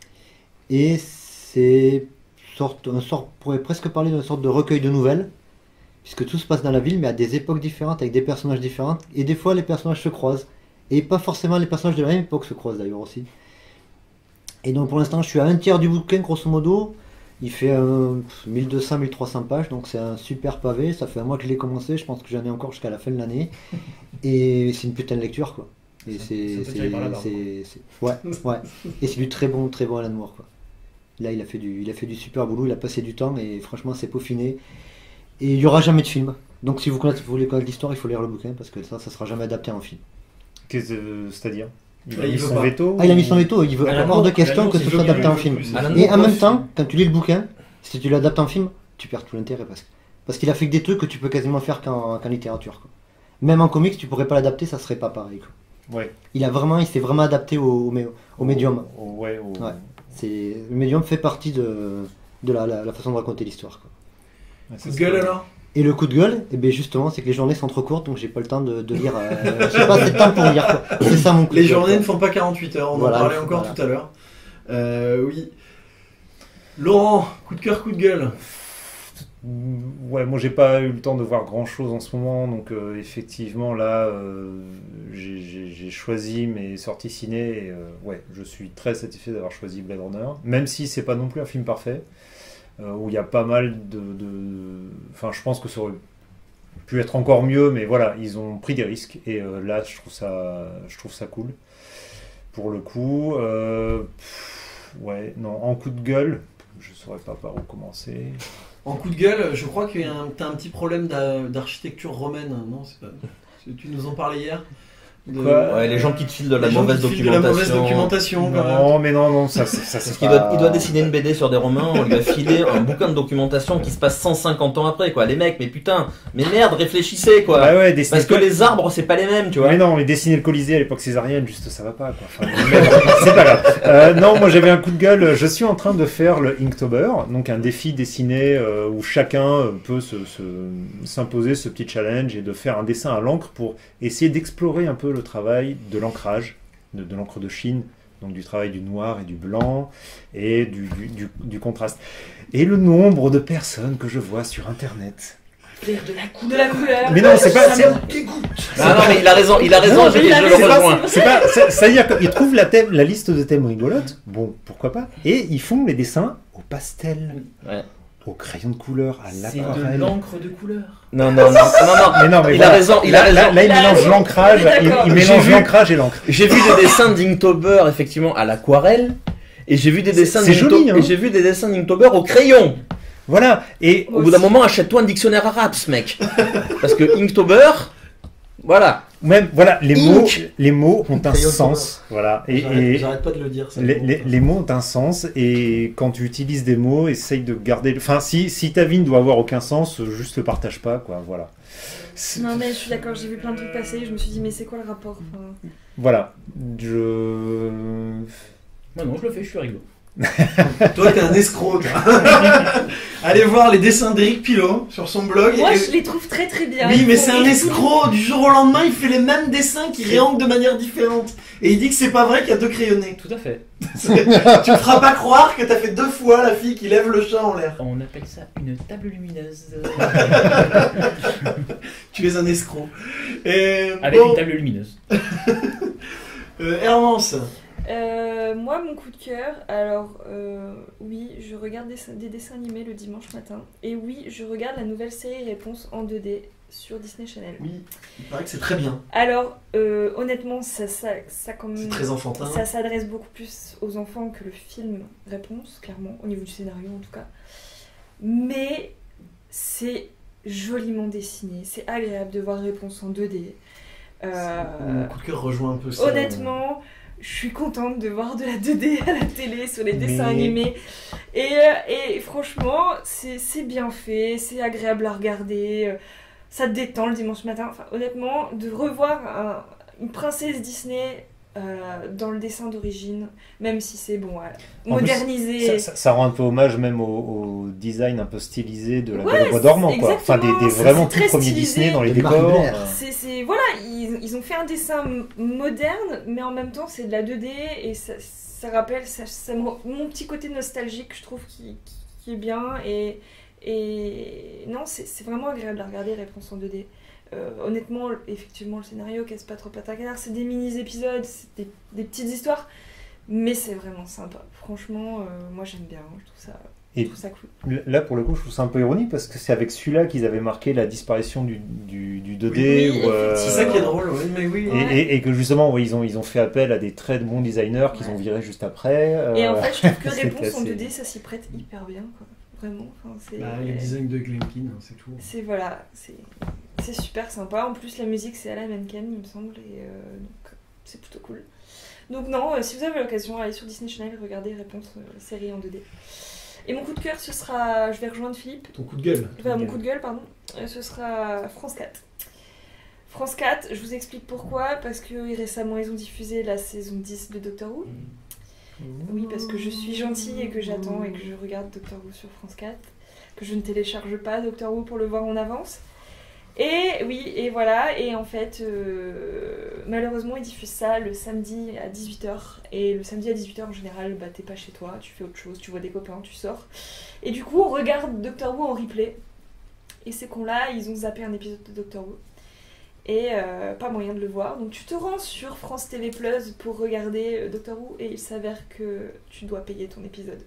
et c'est sorte, un sort, on pourrait presque parler d'une sorte de recueil de nouvelles. Puisque tout se passe dans la ville, mais à des époques différentes, avec des personnages différents, et des fois les personnages se croisent. Et pas forcément les personnages de la même époque se croisent d'ailleurs aussi. Et donc pour l'instant, je suis à un tiers du bouquin, grosso modo. Il fait euh, mille deux cents à mille trois cents pages, donc c'est un super pavé. Ça fait un mois que je l'ai commencé, je pense que j'en ai encore jusqu'à la fin de l'année. Et c'est une putain de lecture, quoi. Et Ça- c'est. ça peut c'est- tirer par la barre, c'est- c'est- Ouais, ouais. Et c'est du très bon, très bon Alan Moore, quoi. Là, il a fait du, il a fait du super boulot, il a passé du temps, et franchement, c'est peaufiné. Et il n'y aura jamais de film. Donc si vous, connaissez, vous voulez connaître l'histoire, il faut lire le bouquin parce que ça, ça sera jamais adapté en film. Qu'est-ce- euh, C'est-à-dire Il Ah, a il mis veut son pas. veto Ah, il a mis son veto, il veut Alan hors de Moore, question Alan que Moore, ce c'est soit Joker, adapté en il film. veut plus. Alan Et Moore, en même aussi. temps, quand tu lis le bouquin, si tu l'adaptes en film, tu perds tout l'intérêt parce que parce qu'il a fait que des trucs que tu peux quasiment faire qu'en qu'en littérature, quoi. Même en comics, tu pourrais pas l'adapter, ça serait pas pareil, quoi. Ouais. Il a vraiment, il s'est vraiment adapté au, au, mé- au médium. Au- ouais, au- Ouais. C'est le médium fait partie de de la, la, la façon de raconter l'histoire, quoi. Ouais, ça, Coup de c'est gueule pas- alors. Et le coup de gueule, eh ben justement, c'est que les journées sont trop courtes, donc j'ai pas le temps de, de lire. Euh, j'ai pas assez de temps pour lire, quoi. C'est ça mon coup de Les gueule, journées quoi. ne font pas quarante-huit heures, on Voilà, en parlait encore voilà. tout à l'heure. Euh, oui. Laurent, coup de cœur, coup de gueule. Ouais, moi j'ai pas eu le temps de voir grand chose en ce moment, donc euh, effectivement là euh, j'ai- j'ai j'ai choisi mes sorties ciné et euh, ouais, je suis très satisfait d'avoir choisi Blade Runner, même si c'est pas non plus un film parfait, euh, où il y a pas mal de, de- Enfin, je pense que ça aurait pu être encore mieux, mais voilà, ils ont pris des risques et euh, là je trouve ça, je trouve ça cool. Pour le coup, euh, pff, ouais, non, en coup de gueule, je saurais pas par où commencer. En coup de gueule, je crois que t'as un petit problème d'a- d'architecture romaine, non? C'est pas... Tu nous en parlais hier de... Quoi Ouais, les gens qui te filent de la Les gens mauvaise qui filent de la mauvaise documentation. documentation, quand même. Non, mais non, non, ça, ça, ça c'est Parce qu'il pas- doit, il doit dessiner une B D sur des romans, on lui a filé un bouquin de documentation qui se passe cent cinquante ans après, quoi. Les mecs, mais putain, mais merde, réfléchissez, quoi. Bah ouais, dessiner Parce que les arbres, c'est pas les mêmes, tu vois. Mais non, mais dessiner le Colisée à l'époque césarienne, juste ça va pas, quoi. Enfin, mais bon, c'est pas grave. Euh, non, moi j'avais un coup de gueule. Je suis en train de faire le Inktober, donc un défi dessiné euh, où chacun euh, peut se- se- s'imposer ce petit challenge et de faire un dessin à l'encre pour essayer d'explorer un peu le travail de l'ancrage, de, de l'encre de Chine, donc du travail du noir et du blanc et du, du, du- du contraste. Et le nombre de personnes que je vois sur Internet. Faire de la couleur. De la couleur. Mais non, c'est pas. Ça c'est- me dégoûte. Ah non, mais il a raison, il a raison, Non, je, mais il a je le raison. rejoins. C'est pas, c'est- c'est-à-dire qu'ils trouvent la, thème, la liste de thèmes rigolotes, bon, pourquoi pas, et ils font les dessins au pastel, Ouais. au crayon de couleur, à C'est de l'aquarelle. l'encre de couleur. Non, non, non, non, non. Mais non, mais Il a voilà. raison, il là, a là, raison. là, il Il a mélange raison. l'ancrage, On est il, d'accord. il J'ai mélange vu- l'ancrage et l'encre. J'ai vu des dessins d'Inktober, effectivement, à l'aquarelle, et j'ai vu des dessins c'est d'Inkto- joli, hein. et j'ai vu des dessins d'Inktober au crayon. Voilà, et Au bout d'un moment, achète-toi un dictionnaire arabe, ce mec. Parce que Inktober, voilà. même, voilà, les Ink. mots, les mots ont un Crayon de sens, voilà, et, J'arrête et j'arrête pas de le dire. ça. les, les- les mots ont un sens, et quand tu utilises des mots, essaye de garder, enfin, si, si ta vie ne doit avoir aucun sens, juste le partage pas, quoi, voilà. C'est- Non mais je suis d'accord, j'ai vu plein de trucs passer, je me suis dit mais c'est quoi le rapport enfin... Voilà, je... Moi non, je le fais, je suis rigolo. Toi, t'es un escroc, toi. Allez voir les dessins d'Éric Pilot sur son blog. Moi Et- je les trouve très très bien. Oui, Ils mais font- c'est un ils- escroc. Du jour au lendemain, il fait les mêmes dessins qui réancrent de manière différente. Et il dit que c'est pas vrai qu'il y a deux crayonnés. Tout à fait. tu me feras pas croire que t'as fait deux fois la fille qui lève le chat en l'air. On appelle ça une table lumineuse. Tu es un escroc. Et Avec bon, une table lumineuse. euh, Hermance. Euh, moi, mon coup de cœur, alors euh, oui, je regarde des, des dessins animés le dimanche matin. Et oui, je regarde la nouvelle série Réponse en deux D sur Disney Channel. Oui, il paraît que c'est très bien. Alors, euh, honnêtement, ça, ça, ça, comme, C'est très enfantin. ça s'adresse beaucoup plus aux enfants que le film Réponse, clairement, au niveau du scénario en tout cas. Mais c'est joliment dessiné, c'est agréable de voir Réponse en deux D. Euh, Mon coup de cœur rejoint un peu ça. Honnêtement, je suis contente de voir de la deux D à la télé sur les dessins Mais- animés. Et, euh, et franchement, c'est c'est bien fait, c'est agréable à regarder. euh, Ça te détend le dimanche matin. Enfin, honnêtement, de revoir un- une princesse Disney euh, dans le dessin d'origine, même si c'est bon, ouais, En plus, modernisé. Ça, ça- ça rend un peu hommage même au, au design un peu stylisé de la Ouais, Belle au bois dormant, c'est quoi. Enfin, des, des exactement, vraiment c'est tout très premiers stylisé. Disney dans les De Marc décors. Blair. euh, C'est, c'est- voilà, ils, ils ont fait un dessin m- moderne, mais en même temps c'est de la deux D et ça, ça rappelle ça, ça me- mon petit côté nostalgique, je trouve, qui, qui, qui est bien. Et, et non, c'est, c'est vraiment agréable à regarder, Réponse en deux D. Euh, honnêtement, effectivement, le scénario casse pas trop patin canard, c'est des mini-épisodes, c'est des, des petites histoires, mais c'est vraiment sympa. Franchement, euh, moi j'aime bien, je trouve ça, je Et trouve ça cool. là, pour le coup, je trouve ça un peu ironique parce que c'est avec celui-là qu'ils avaient marqué la disparition du, du, du deux D. Oui, ou, euh, C'est ça qui est drôle, oui, mais oui. Et, Ouais. et- et que justement, ouais, ils, ont, ils ont fait appel à des très bons designers qu'ils Ouais. ont virés juste après. euh, Et en fait, je trouve que c'était Réponse en assez- deux D, ça s'y prête hyper bien, quoi. Vraiment, enfin, c'est... Bah, le design de Glenkin, hein, c'est tout. C'est voilà, c'est c'est super sympa. En plus, la musique c'est Alan Menken, il me semble, et euh, donc c'est plutôt cool. Donc non, euh, si vous avez l'occasion, allez sur Disney Channel, regardez Réponse euh, série en deux D. Et mon coup de cœur, ce sera, je vais rejoindre Philippe. Ton coup de gueule. Enfin, mon coup de gueule, pardon. Euh, ce sera France quatre. France quatre, je vous explique pourquoi. Parce que récemment, ils ont diffusé la saison dix de Doctor Who. Oui, parce que je suis gentille et que j'attends et que je regarde Doctor Who sur France quatre. Que je ne télécharge pas Doctor Who pour le voir en avance. Et oui, et voilà. Et en fait, euh, malheureusement, ils diffusent ça le samedi à dix-huit heures. Et le samedi à dix-huit heures, en général, bah, t'es pas chez toi, tu fais autre chose, tu vois des copains, tu sors. Et du coup, on regarde Doctor Who en replay. Et ces cons-là, ils ont zappé un épisode de Doctor Who. Et euh, pas moyen de le voir. Donc tu te rends sur France T V Plus pour regarder euh, Doctor Who et il s'avère que tu dois payer ton épisode.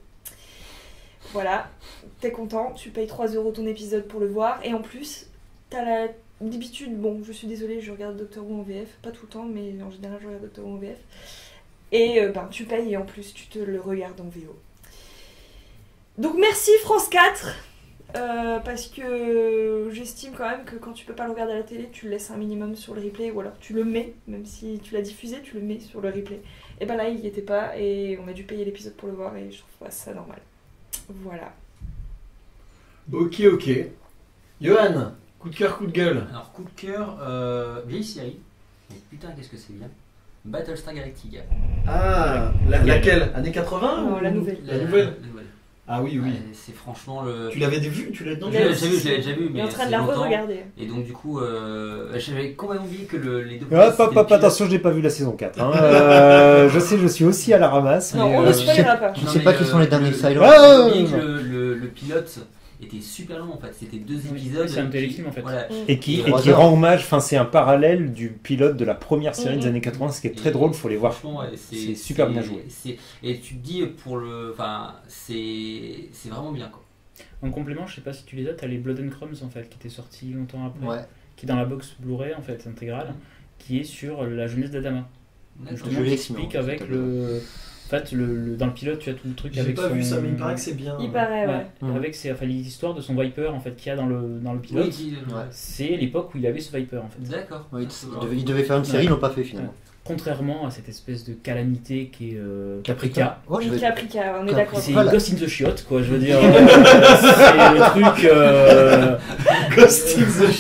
Voilà, t'es content, tu payes trois euros ton épisode pour le voir. Et en plus, t'as la... d'habitude, bon, je suis désolée, je regarde Doctor Who en V F. Pas tout le temps, mais en général, je regarde Doctor Who en V F. Et euh, ben, tu payes et en plus, tu te le regardes en V O. Donc merci France quatre. Euh, parce que j'estime quand même que quand tu peux pas le regarder à la télé, tu le laisses un minimum sur le replay ou alors tu le mets, même si tu l'as diffusé, tu le mets sur le replay. Et ben là, il y était pas et on a dû payer l'épisode pour le voir et je trouve pas ça normal. Voilà. Ok, ok. Johan, coup de cœur, coup de gueule. Alors, coup de cœur, euh, vieille série. Mais putain, qu'est-ce que c'est bien. Battlestar Galactica. Ah, la- laquelle Années quatre-vingts Non, ou- la nouvelle. La nouvelle La nouvelle. Ah oui, oui. Ouais, c'est franchement le. Tu l'avais vu Tu l'as non, Je tu l'avais l'as- déjà vu, je l'avais déjà vu, Il mais est en train de c'est la longtemps. re-regarder. Et donc, du coup, euh, j'avais complètement oublié que le, les deux. Hop, premiers, hop, c'était hop, le pilote. attention, je n'ai pas vu la saison quatre. Hein. Euh, je sais, je suis aussi à la ramasse. Non, mais, on euh, ne spoilera pas. Je Non, sais mais pas le- qui sont les derniers le- Cylons. Ah, J'avais oublié que ouais. le, le, le pilote était super long en fait. C'était deux Oui, épisodes. c'est un qui- téléfilm, en fait. Voilà. Et qui, et Trois qui heures. rend hommage, enfin c'est un parallèle du pilote de la première série Mhm. des années quatre-vingts, ce qui est très Et drôle, faut les voir. franchement, ouais, C'est super c'est- bien joué. c'est- Et tu te dis pour le, enfin, c'est c'est vraiment bien quoi. En complément, je sais pas si tu les as, t'as les Blood and Crumbs en fait, qui était sorti longtemps après, Ouais. qui est dans la box Blu-ray en fait, intégrale, qui est sur la jeunesse d'Adama. D'accord. Justement, Je l'ai, qui explique sinon, avec c'est le... En fait, le, le- dans le pilote, tu as tout le truc J'ai avec pas son... vu ça, mais il paraît que c'est bien. Il paraît, ouais. Ouais, Mhm. avec ses, enfin, l'histoire de son Viper en fait, qu'il y a dans le, dans le pilote. Oui, dis- Ouais. C'est l'époque où il avait ce Viper en fait. D'accord. Ouais, Ah, c'est il, bon. devait, il devait faire une série, ils l'ont pas fait finalement. Contrairement à cette espèce de calamité qui est euh, Caprica. Ouais, je Oui, vais- Caprica, on est Caprica. d'accord. C'est Voilà. Ghost in the Chiotte, quoi, je veux dire. euh, c'est le truc. euh, Ghost in the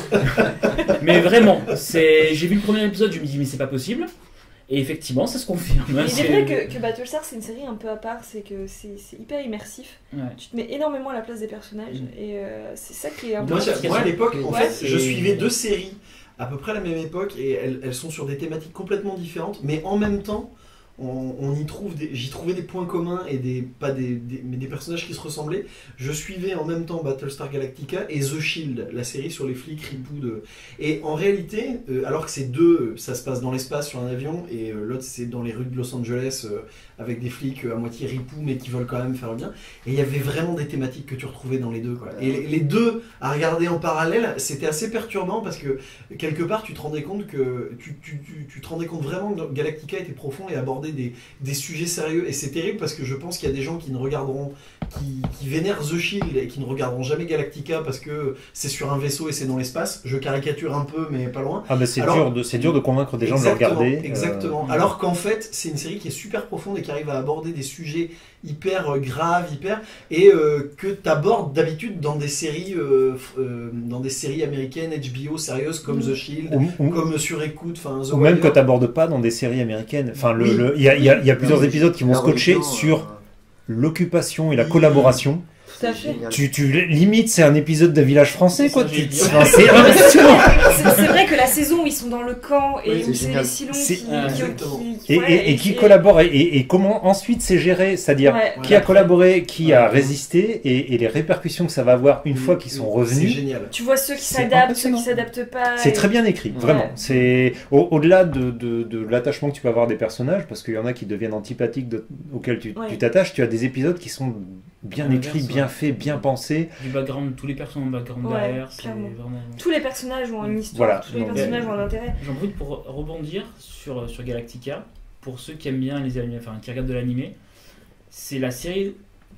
Shot. Mais vraiment, c'est... j'ai vu le premier épisode, je me dis, mais c'est pas possible. Et effectivement, ça se confirme. Mais il C'est- est vrai que, que Battlestar c'est une série un peu à part, c'est que c'est c'est hyper immersif. Ouais. Tu te mets énormément à la place des personnages Mm. et euh, c'est ça qui est un peu. Moi, j'ai- moi, à l'époque, en Ouais. fait, je Et- suivais deux séries à peu près à la même époque et elles, elles sont sur des thématiques complètement différentes, mais en même temps, on, on y trouve des, j'y trouvais des points communs et des pas des, des- mais des personnages qui se ressemblaient. Je suivais en même temps Battlestar Galactica et The Shield, la série sur les flics ripoux de. Et en réalité, euh, alors que ces deux, ça se passe dans l'espace sur un avion et euh, l'autre c'est dans les rues de Los Angeles euh, avec des flics euh, à moitié ripoux mais qui veulent quand même faire le bien. Et il y avait vraiment des thématiques que tu retrouvais dans les deux, quoi. Et les, les deux à regarder en parallèle, c'était assez perturbant parce que quelque part tu te rendais compte que tu, tu, tu, tu te rendais compte vraiment que Galactica était profond et abordait des, des sujets sérieux. Et c'est terrible parce que je pense qu'il y a des gens qui ne regarderont, qui, qui vénèrent The Shield et qui ne regarderont jamais Galactica parce que c'est sur un vaisseau et c'est dans l'espace. Je caricature un peu, mais pas loin. Ah bah c'est Alors- dur, de, c'est dur de convaincre des gens de le Exactement, regarder. euh, Exactement. Alors qu'en fait, c'est une série qui est super profonde et qui arrive à aborder des sujets hyper euh, graves, hyper et euh, que tu abordes d'habitude dans des séries, euh, f- euh, dans des séries américaines H B O sérieuses comme Mm. The Shield, Ou, ou- comme Sur Écoute, enfin The ou même Wire. que tu n'abordes pas dans des séries américaines. Enfin, le- Oui. le- il y a, il y a- il y a plusieurs La épisodes qui vont la scotcher religion, sur euh, l'occupation et la Oui. collaboration. Tout à c'est fait. génial. Tu, tu limite, c'est un épisode de Village Français, quoi. Ça, Tu- j'ai dit. enfin, c'est impressionnant. C'est c'est vrai que la saison où ils sont dans le camp et Oui, où c'est c'est génial. les Cylons C'est- qui, Ah, qui- exactement. qui- qui- Et, ouais, et- et qui et- collabore et, et- et comment ensuite c'est géré, c'est-à-dire Ouais. qui a collaboré, qui a Ouais. résisté et, et les répercussions que ça va avoir une fois qu'ils sont C'est revenus. génial. Tu vois ceux qui C'est s'adaptent, ceux impressionnant. qui s'adaptent pas. C'est et- très bien écrit, vraiment. Ouais. C'est au- au-delà de, de- de l'attachement que tu peux avoir des personnages, parce qu'il y en a qui deviennent antipathiques, de- auxquels tu Ouais. tu t'attaches. Tu as des épisodes qui sont bien L'inverse, écrits, bien ouais. faits, bien pensés. Du background, tous les personnages ont un background Ouais, derrière, c'est clairement. vraiment... Tous les personnages ont une histoire, Voilà, tous les donc, personnages euh, ont un intérêt. J'en profite pour rebondir sur, sur Galactica. Pour ceux qui aiment bien les animés, enfin qui regardent de l'animé, c'est la série,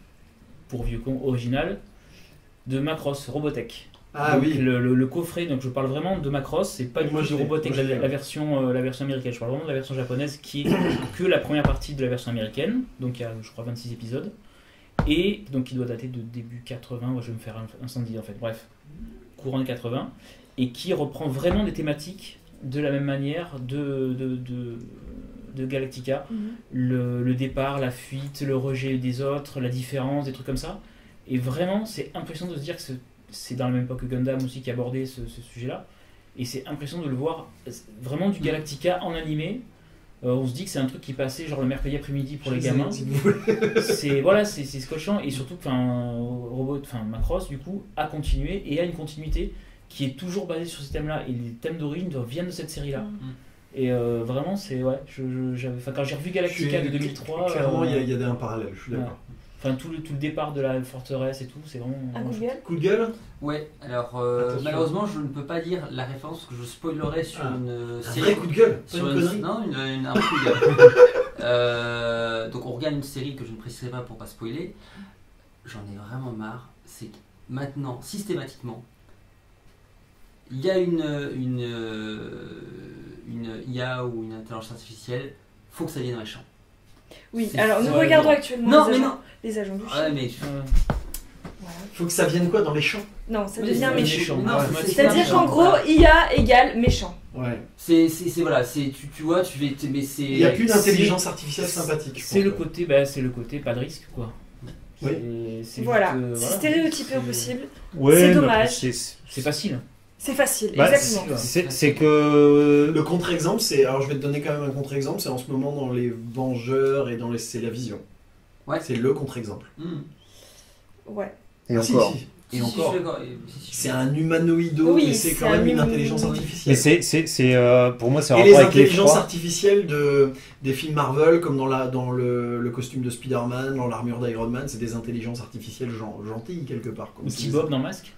pour vieux con, originale de Macross, Robotech. Ah Donc, oui. le, le- le coffret, donc je parle vraiment de Macross, c'est pas du Moi, tout je de l'ai, Robotech, moi, je la, l'ai. la version, euh, la version américaine. Je parle vraiment de la version japonaise qui est que la première partie de la version américaine. Donc il y a, je crois, vingt-six épisodes. Et donc qui doit dater de début quatre-vingts. Moi, je vais me faire un incendie en fait. Bref, courant des quatre-vingts. Et qui reprend vraiment des thématiques de la même manière de, de, de, de Galactica. Mhm. Le, le départ, la fuite, le rejet des autres, la différence, des trucs comme ça. Et vraiment, c'est impressionnant de se dire que c'est- c'est dans la même époque que Gundam aussi qui abordait ce, ce sujet-là. Et c'est impressionnant de le voir, vraiment du Galactica en animé, Euh, on se dit que c'est un truc qui passait genre le mercredi après-midi pour les Je sais, gamins. si vous voulez. C'est voilà, c'est c'est scotchant et surtout que enfin Robot, enfin Macross du coup a continué et a une continuité qui est toujours basée sur ces thèmes-là et les thèmes d'origine viennent de cette série-là. Mm. Et euh, vraiment c'est ouais, je, je- j'avais, enfin quand j'ai revu Galactica Je de suis- deux mille trois, Clairement, euh, il y a- il y, a des- un parallèle, je suis ouais. d'accord. Enfin tout le tout le départ de la forteresse et tout, c'est vraiment. Un coup de gueule. Coup de gueule Ouais, alors euh, Attention. malheureusement je ne peux pas dire la référence parce que je spoilerais sur Ah. une euh, Un série. vrai coup de gueule, pas Sur une une, connerie. non, une, une- un coup de gueule. Euh, donc on regarde une série que je ne préciserai pas pour pas spoiler. J'en ai vraiment marre. C'est que maintenant, systématiquement, il y a une, une, euh, une I A ou une intelligence artificielle, faut que ça devienne méchant. Oui, C'est- alors nous ouais, regardons non. actuellement Non, les, mais agents, non. les agents du Ouais, chien. mais Euh, Voilà. Faut que ça vienne quoi dans les champs? Non, ça Mais devient c'est- méchant. mais non, Ouais, c'est- c'est- c'est C'est-à-dire méchant, qu'en gros, voilà. I A égale méchant. Ouais. C'est, c'est, c'est- voilà, c'est, tu, tu vois, tu vais, mais c'est. Il n'y a plus c'est- d'intelligence artificielle sympathique. je c'est pense. le côté, bah, c'est le côté pas de risque quoi. Oui. C'est- c'est Voilà, juste, euh, c'est voilà. stéréotypé au C'est- possible. Ouais, C'est mais dommage. après, c'est- C'est facile. C'est facile, bah, exactement. c'est- C'est que. Le contre-exemple, c'est. Alors je vais te donner quand même un contre-exemple, c'est en ce moment dans les Vengeurs et dans les. C'est la Vision. Ouais. C'est le contre-exemple. Hmm. Ouais. Et Ah, si, encore. si. Si, Et si, encore. je suis d'accord, et- si, si, je suis C'est un humanoïdo, Oui, mais c'est c'est quand même un une hum- intelligence Mais artificielle. c'est, c'est, c'est, euh, pour moi, c'est un Et rapport les avec les intelligences froids. artificielles de, des films Marvel, comme dans, la, dans le, le costume de Spider-Man, dans l'armure d'Iron Man, c'est des intelligences artificielles gen- gentilles quelque part. quoi. Ou C'est petit des- Bob dans Masque.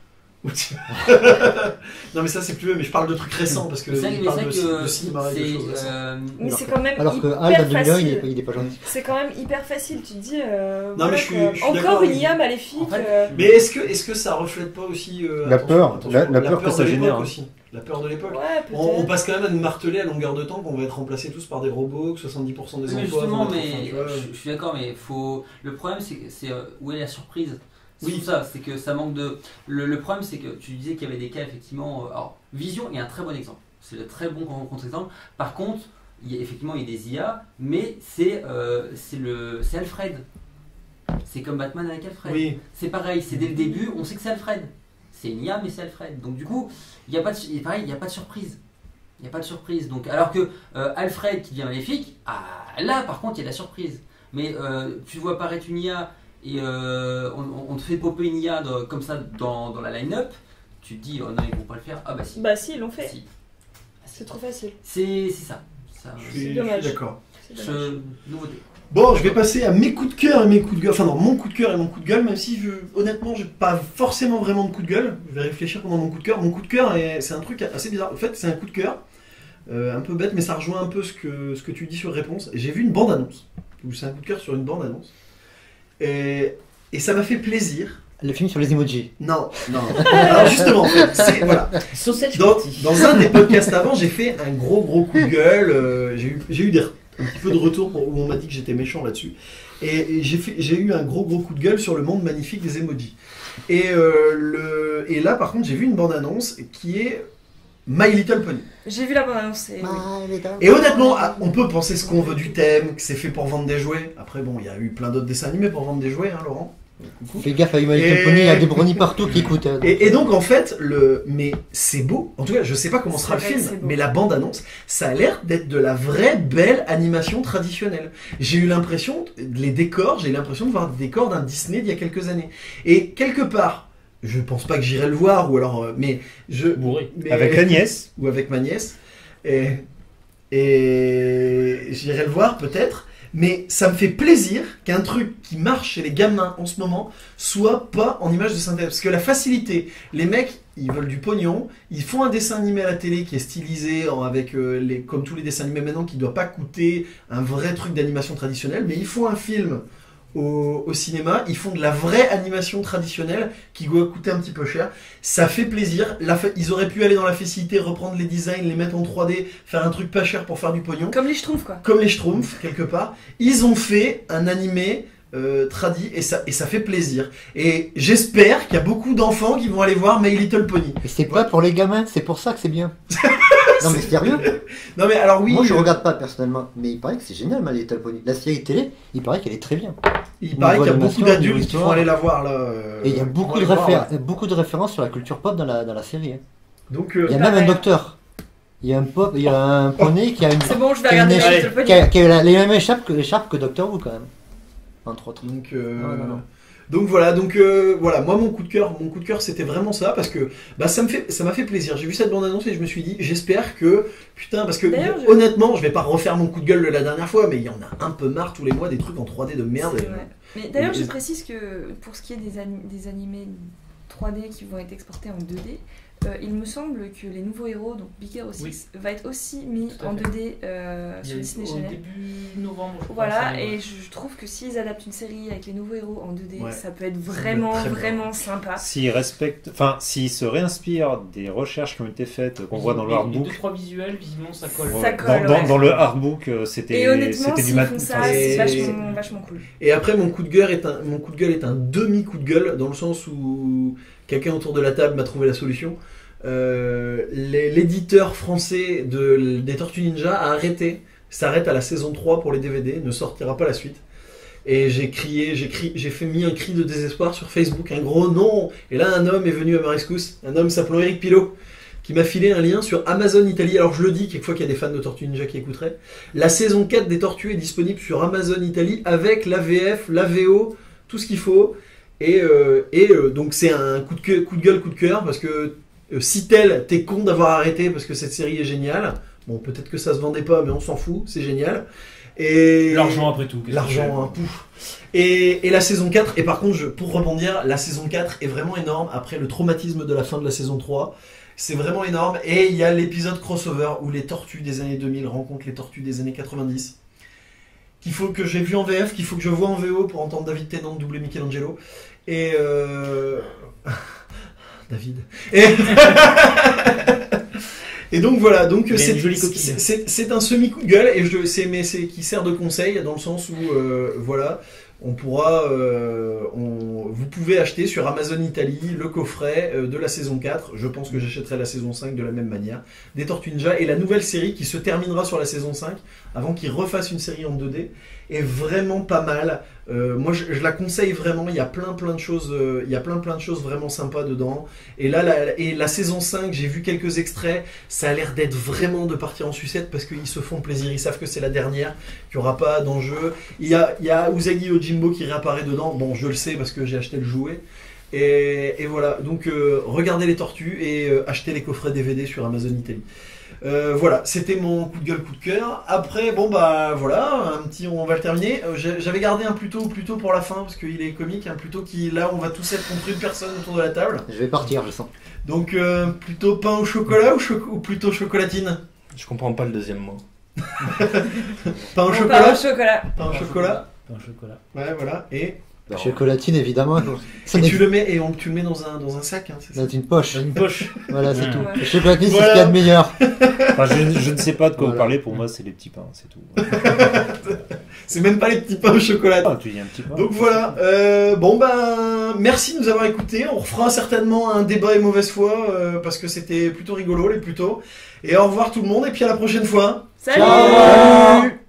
Non mais ça c'est plus vieux, mais je parle de trucs récents parce que C'est vrai, il mais parle c'est de, vrai que de cinéma et de c'est, choses récentes. euh, Mais Alors c'est que- quand même Alors que hyper Al, dans deux mille un, il facile. est, il est pas gentil. C'est quand même hyper facile, tu te dis. euh, Non, voilà, mais je suis- quoi. je suis d'accord Encore une avec I A vous. maléfique. En fait, euh, Mais est-ce que, est-ce que ça reflète pas aussi euh, La attention, peur, attention, la- la peur que de ça l'époque génère, hein. aussi. La peur de l'époque. Ouais, On, on peut-être. passe quand même à nous marteler à longueur de temps qu'on va être remplacés tous par des robots, que soixante-dix pour cent des Oui, mais emplois justement, vont être- mais enfin, tu vois, je, je suis d'accord, mais faut. Le problème, c'est que c'est euh, où est la surprise. C'est Oui. tout ça, c'est que ça manque de. Le, le problème, c'est que tu disais qu'il y avait des cas effectivement. euh, Alors, Vision est un très bon exemple. C'est un très bon contre-exemple. Par contre, il y a, effectivement, il y a des I A, mais c'est euh, c'est le c'est Alfred. C'est comme Batman avec Alfred. Oui, C'est pareil, c'est dès le début, on sait que c'est Alfred. C'est une I A, mais c'est Alfred. Donc du coup, il y a pas de, il- pareil, il n'y a pas de surprise. Il n'y a pas de surprise. Donc, alors que euh, Alfred qui devient maléfique, ah, là par contre il y a de la surprise. Mais euh, tu vois apparaître une I A et euh, on, on te fait popper une I A de- comme ça dans, dans la line-up, tu te dis oh non ils vont pas le faire. Ah bah si. Bah si, ils l'ont fait. Si. C'est trop facile. C'est c'est ça. ça je C'est suis, je dommage. suis d'accord. C'est je- dommage. nouveauté. Bon, je vais passer à mes coups de cœur et mes coups de gueule. Enfin non, mon coup de cœur et mon coup de gueule, même si je, honnêtement, j'ai pas forcément vraiment de coup de gueule. Je vais réfléchir pendant mon coup de cœur. Mon coup de cœur, est- c'est un truc assez bizarre. En fait, c'est un coup de cœur, euh, un peu bête, mais ça rejoint un peu ce que, ce que tu dis sur Réponse. J'ai vu une bande-annonce. C'est un coup de cœur sur une bande-annonce. Et, et ça m'a fait plaisir. Le film sur les emojis. Non, non. Alors justement, en fait, c'est voilà. Sausage Dans, Party. dans un des podcasts avant, j'ai fait un gros gros coup de gueule. euh, j'ai eu, j'ai eu des, un petit peu de retour pour- où on m'a dit que j'étais méchant là-dessus. Et, et j'ai, fait, j'ai eu un gros gros coup de gueule sur le monde magnifique des emojis. Et, euh, le, et là, par contre, j'ai vu une bande-annonce qui est My Little Pony. J'ai vu la bande-annonce. et- Et honnêtement, ah, on peut penser ce qu'on veut du thème, que c'est fait pour vendre des jouets. Après, bon, il y a eu plein d'autres dessins animés pour vendre des jouets, hein, Laurent. Coucou. Fais gaffe à My Little Et- Pony, il y a des brownies partout qui écoutent. hein. Et, et donc en fait, le, mais c'est beau. En tout cas, je sais pas comment C'est sera le vrai que film, c'est beau. mais la bande-annonce, ça a l'air d'être de la vraie belle animation traditionnelle. J'ai eu l'impression, les décors, j'ai l'impression de voir des décors d'un Disney d'il y a quelques années. Et quelque part, je pense pas que j'irai le voir, ou alors, euh, mais je, Bourré. mais- Avec la nièce. ou avec ma nièce, et, et j'irai le voir peut-être. Mais ça me fait plaisir qu'un truc qui marche chez les gamins en ce moment soit pas en image de synthèse. Parce que la facilité, les mecs, ils veulent du pognon, ils font un dessin animé à la télé qui est stylisé en- avec euh, les, comme tous les dessins animés maintenant, qui ne doit pas coûter un vrai truc d'animation traditionnelle, mais ils font un film au, au cinéma, ils font de la vraie animation traditionnelle qui doit coûter un petit peu cher. Ça fait plaisir. La fa- ils auraient pu aller dans la facilité, reprendre les designs, les mettre en trois D, faire un truc pas cher pour faire du pognon. Comme les Schtroumpfs, quoi. Comme les Schtroumpfs, quelque part. Ils ont fait un animé euh, tradi et ça, et ça fait plaisir. Et j'espère qu'il y a beaucoup d'enfants qui vont aller voir My Little Pony. Et c'est pas pour les gamins, c'est pour ça que c'est bien. Non mais sérieux. Non mais alors oui, Moi je euh, regarde pas personnellement, mais il paraît que c'est génial My Little Pony. La série télé, il paraît qu'elle est très bien. il paraît qu'il y a niveau beaucoup animation, d'adultes niveau qui vont histoire. aller la voir là. euh, Et il y a pour beaucoup de, aller voir, réfé- ouais. beaucoup de références sur la culture pop dans la, dans la série. hein. Donc euh, Il y a même un docteur. Il y a un pop, il y a un poney qui a une, C'est bon, je vais qui a une regarder éche- le Little qui a, Pony. qui a la- les mêmes écharpes que l'écharpe que Doctor Who quand même. Entre autres. Donc, euh, Ah, non, non. donc voilà, donc euh, voilà, moi mon coup de cœur, mon coup de cœur c'était vraiment ça parce que bah ça me fait, ça m'a fait plaisir. J'ai vu cette bande annonce et je me suis dit, j'espère que putain parce que D'ailleurs, je- honnêtement, je vais pas refaire mon coup de gueule de la dernière fois, mais il y en a un peu marre tous les mois des trucs en trois D de merde. C'est et- vrai. Mais d'ailleurs, et- je précise que pour ce qui est des, ani- des animés trois D qui vont être exportés en deux D, euh, il me semble que les nouveaux héros, donc Big Hero six, Oui. va être aussi mis Tout à en fait. deux D euh, Il y sur a Disney au Channel. début novembre. je crois, Voilà, ça arrive. et je trouve que s'ils adaptent une série avec les nouveaux héros en deux D, Ouais. ça peut être Ça peut vraiment, être très bien. vraiment sympa. S'ils respectent, enfin, s'ils se réinspirent des recherches qui ont été faites, qu'on voit dans le Les- Les artbook. deux trois visuels, visiblement, ça colle. Ça Ouais, colle, dans, dans- ouais. dans le artbook, euh, c'était Et honnêtement, c'était du s'ils mat. font ça, enfin, Et- c'est vachement, vachement cool. Et après mon coup de gueule est un, mon coup de gueule est un demi coup de gueule dans le sens où quelqu'un autour de la table m'a trouvé la solution. Euh, les- L'éditeur français de, des Tortues Ninja a arrêté, s'arrête à la saison trois pour les D V D, ne sortira pas la suite. Et j'ai crié, j'ai crié, j'ai fait mis un cri de désespoir sur Facebook, un gros non. Et là, un homme est venu à ma rescousse, un homme s'appelant Eric Pilot, qui m'a filé un lien sur Amazon Italie. Alors je le dis, quelquefois qu'il y a des fans de Tortues Ninja qui écouteraient. La saison quatre des Tortues est disponible sur Amazon Italie avec la V F, la V O, tout ce qu'il faut. Et, euh, et euh, donc c'est un coup de, que- coup de gueule, coup de cœur, parce que euh, si tel, t'es con d'avoir arrêté parce que cette série est géniale. Bon, peut-être que ça se vendait pas, mais on s'en fout, c'est génial. Et L'argent après tout. qu'est-ce que L'argent, hein, pouf. Et, et la saison quatre, et par contre, je, pour rebondir, la saison quatre est vraiment énorme après le traumatisme de la fin de la saison trois. C'est vraiment énorme. Et il y a l'épisode crossover où les tortues des années deux mille rencontrent les tortues des années quatre-vingt-dix. Qu'il faut que j'ai vu en V F, qu'il faut que je vois en V O pour entendre David Tennant doubler Michelangelo. Et. Euh... David. Et... Et donc voilà, donc Il a c'est une jolie coquille. c'est- c'est- c'est un semi coup de gueule et je c'est mais c'est qui sert de conseil dans le sens où euh, voilà, on pourra euh, on, vous pouvez acheter sur Amazon Italie le coffret euh, de la saison quatre. Je pense que j'achèterai la saison cinq de la même manière des Tortues Ninja et la nouvelle série qui se terminera sur la saison cinq avant qu'ils refassent une série en deux D est vraiment pas mal. Euh, moi je, je la conseille vraiment, il y a plein plein de choses euh, il y a plein plein de choses vraiment sympas dedans et là la, et la saison cinq, j'ai vu quelques extraits, ça a l'air d'être vraiment de partir en sucette parce qu'ils se font plaisir, ils savent que c'est la dernière, qu'il n'y aura pas d'enjeu. Il y a, il y a Usagi Yojimbo qui réapparaît dedans, bon je le sais parce que j'ai acheté le jouet et, et voilà, donc euh, regardez les tortues et euh, achetez les coffrets D V D sur Amazon Italie. Euh, voilà, c'était mon coup de gueule, coup de cœur. Après, bon bah voilà, un petit, on va le terminer. Euh, j'ai- J'avais gardé un plutôt, plutôt pour la fin parce qu'il est comique, un plutôt qui là on va tous être contre une personne autour de la table. Je vais partir, je sens. Donc euh, plutôt pain au chocolat ou, choco- ou plutôt chocolatine? Je comprends pas le deuxième mot. Pain au On part chocolat. au chocolat. Pain au chocolat. Pain au chocolat. Ouais, voilà. Et, La chocolatine, évidemment. Ça et n'est tu le mets et on tu le mets dans un dans un sac. Hein, c'est ça. dans une poche. Dans une poche. Voilà, c'est Ouais. tout. Ouais. La chocolatine, c'est Voilà. ce qu'il y a de meilleur. Enfin, je, je ne sais pas de quoi Voilà. vous parlez, pour moi c'est les petits pains, c'est tout. C'est même pas les petits pains au chocolat. Ah, tu dis un petit pain. Donc voilà, euh, bon ben merci de nous avoir écoutés, on refera certainement un débat et mauvaise foi euh, parce que c'était plutôt rigolo les plutôt. Et au revoir tout le monde et puis à la prochaine fois. Salut Ciao. Salut.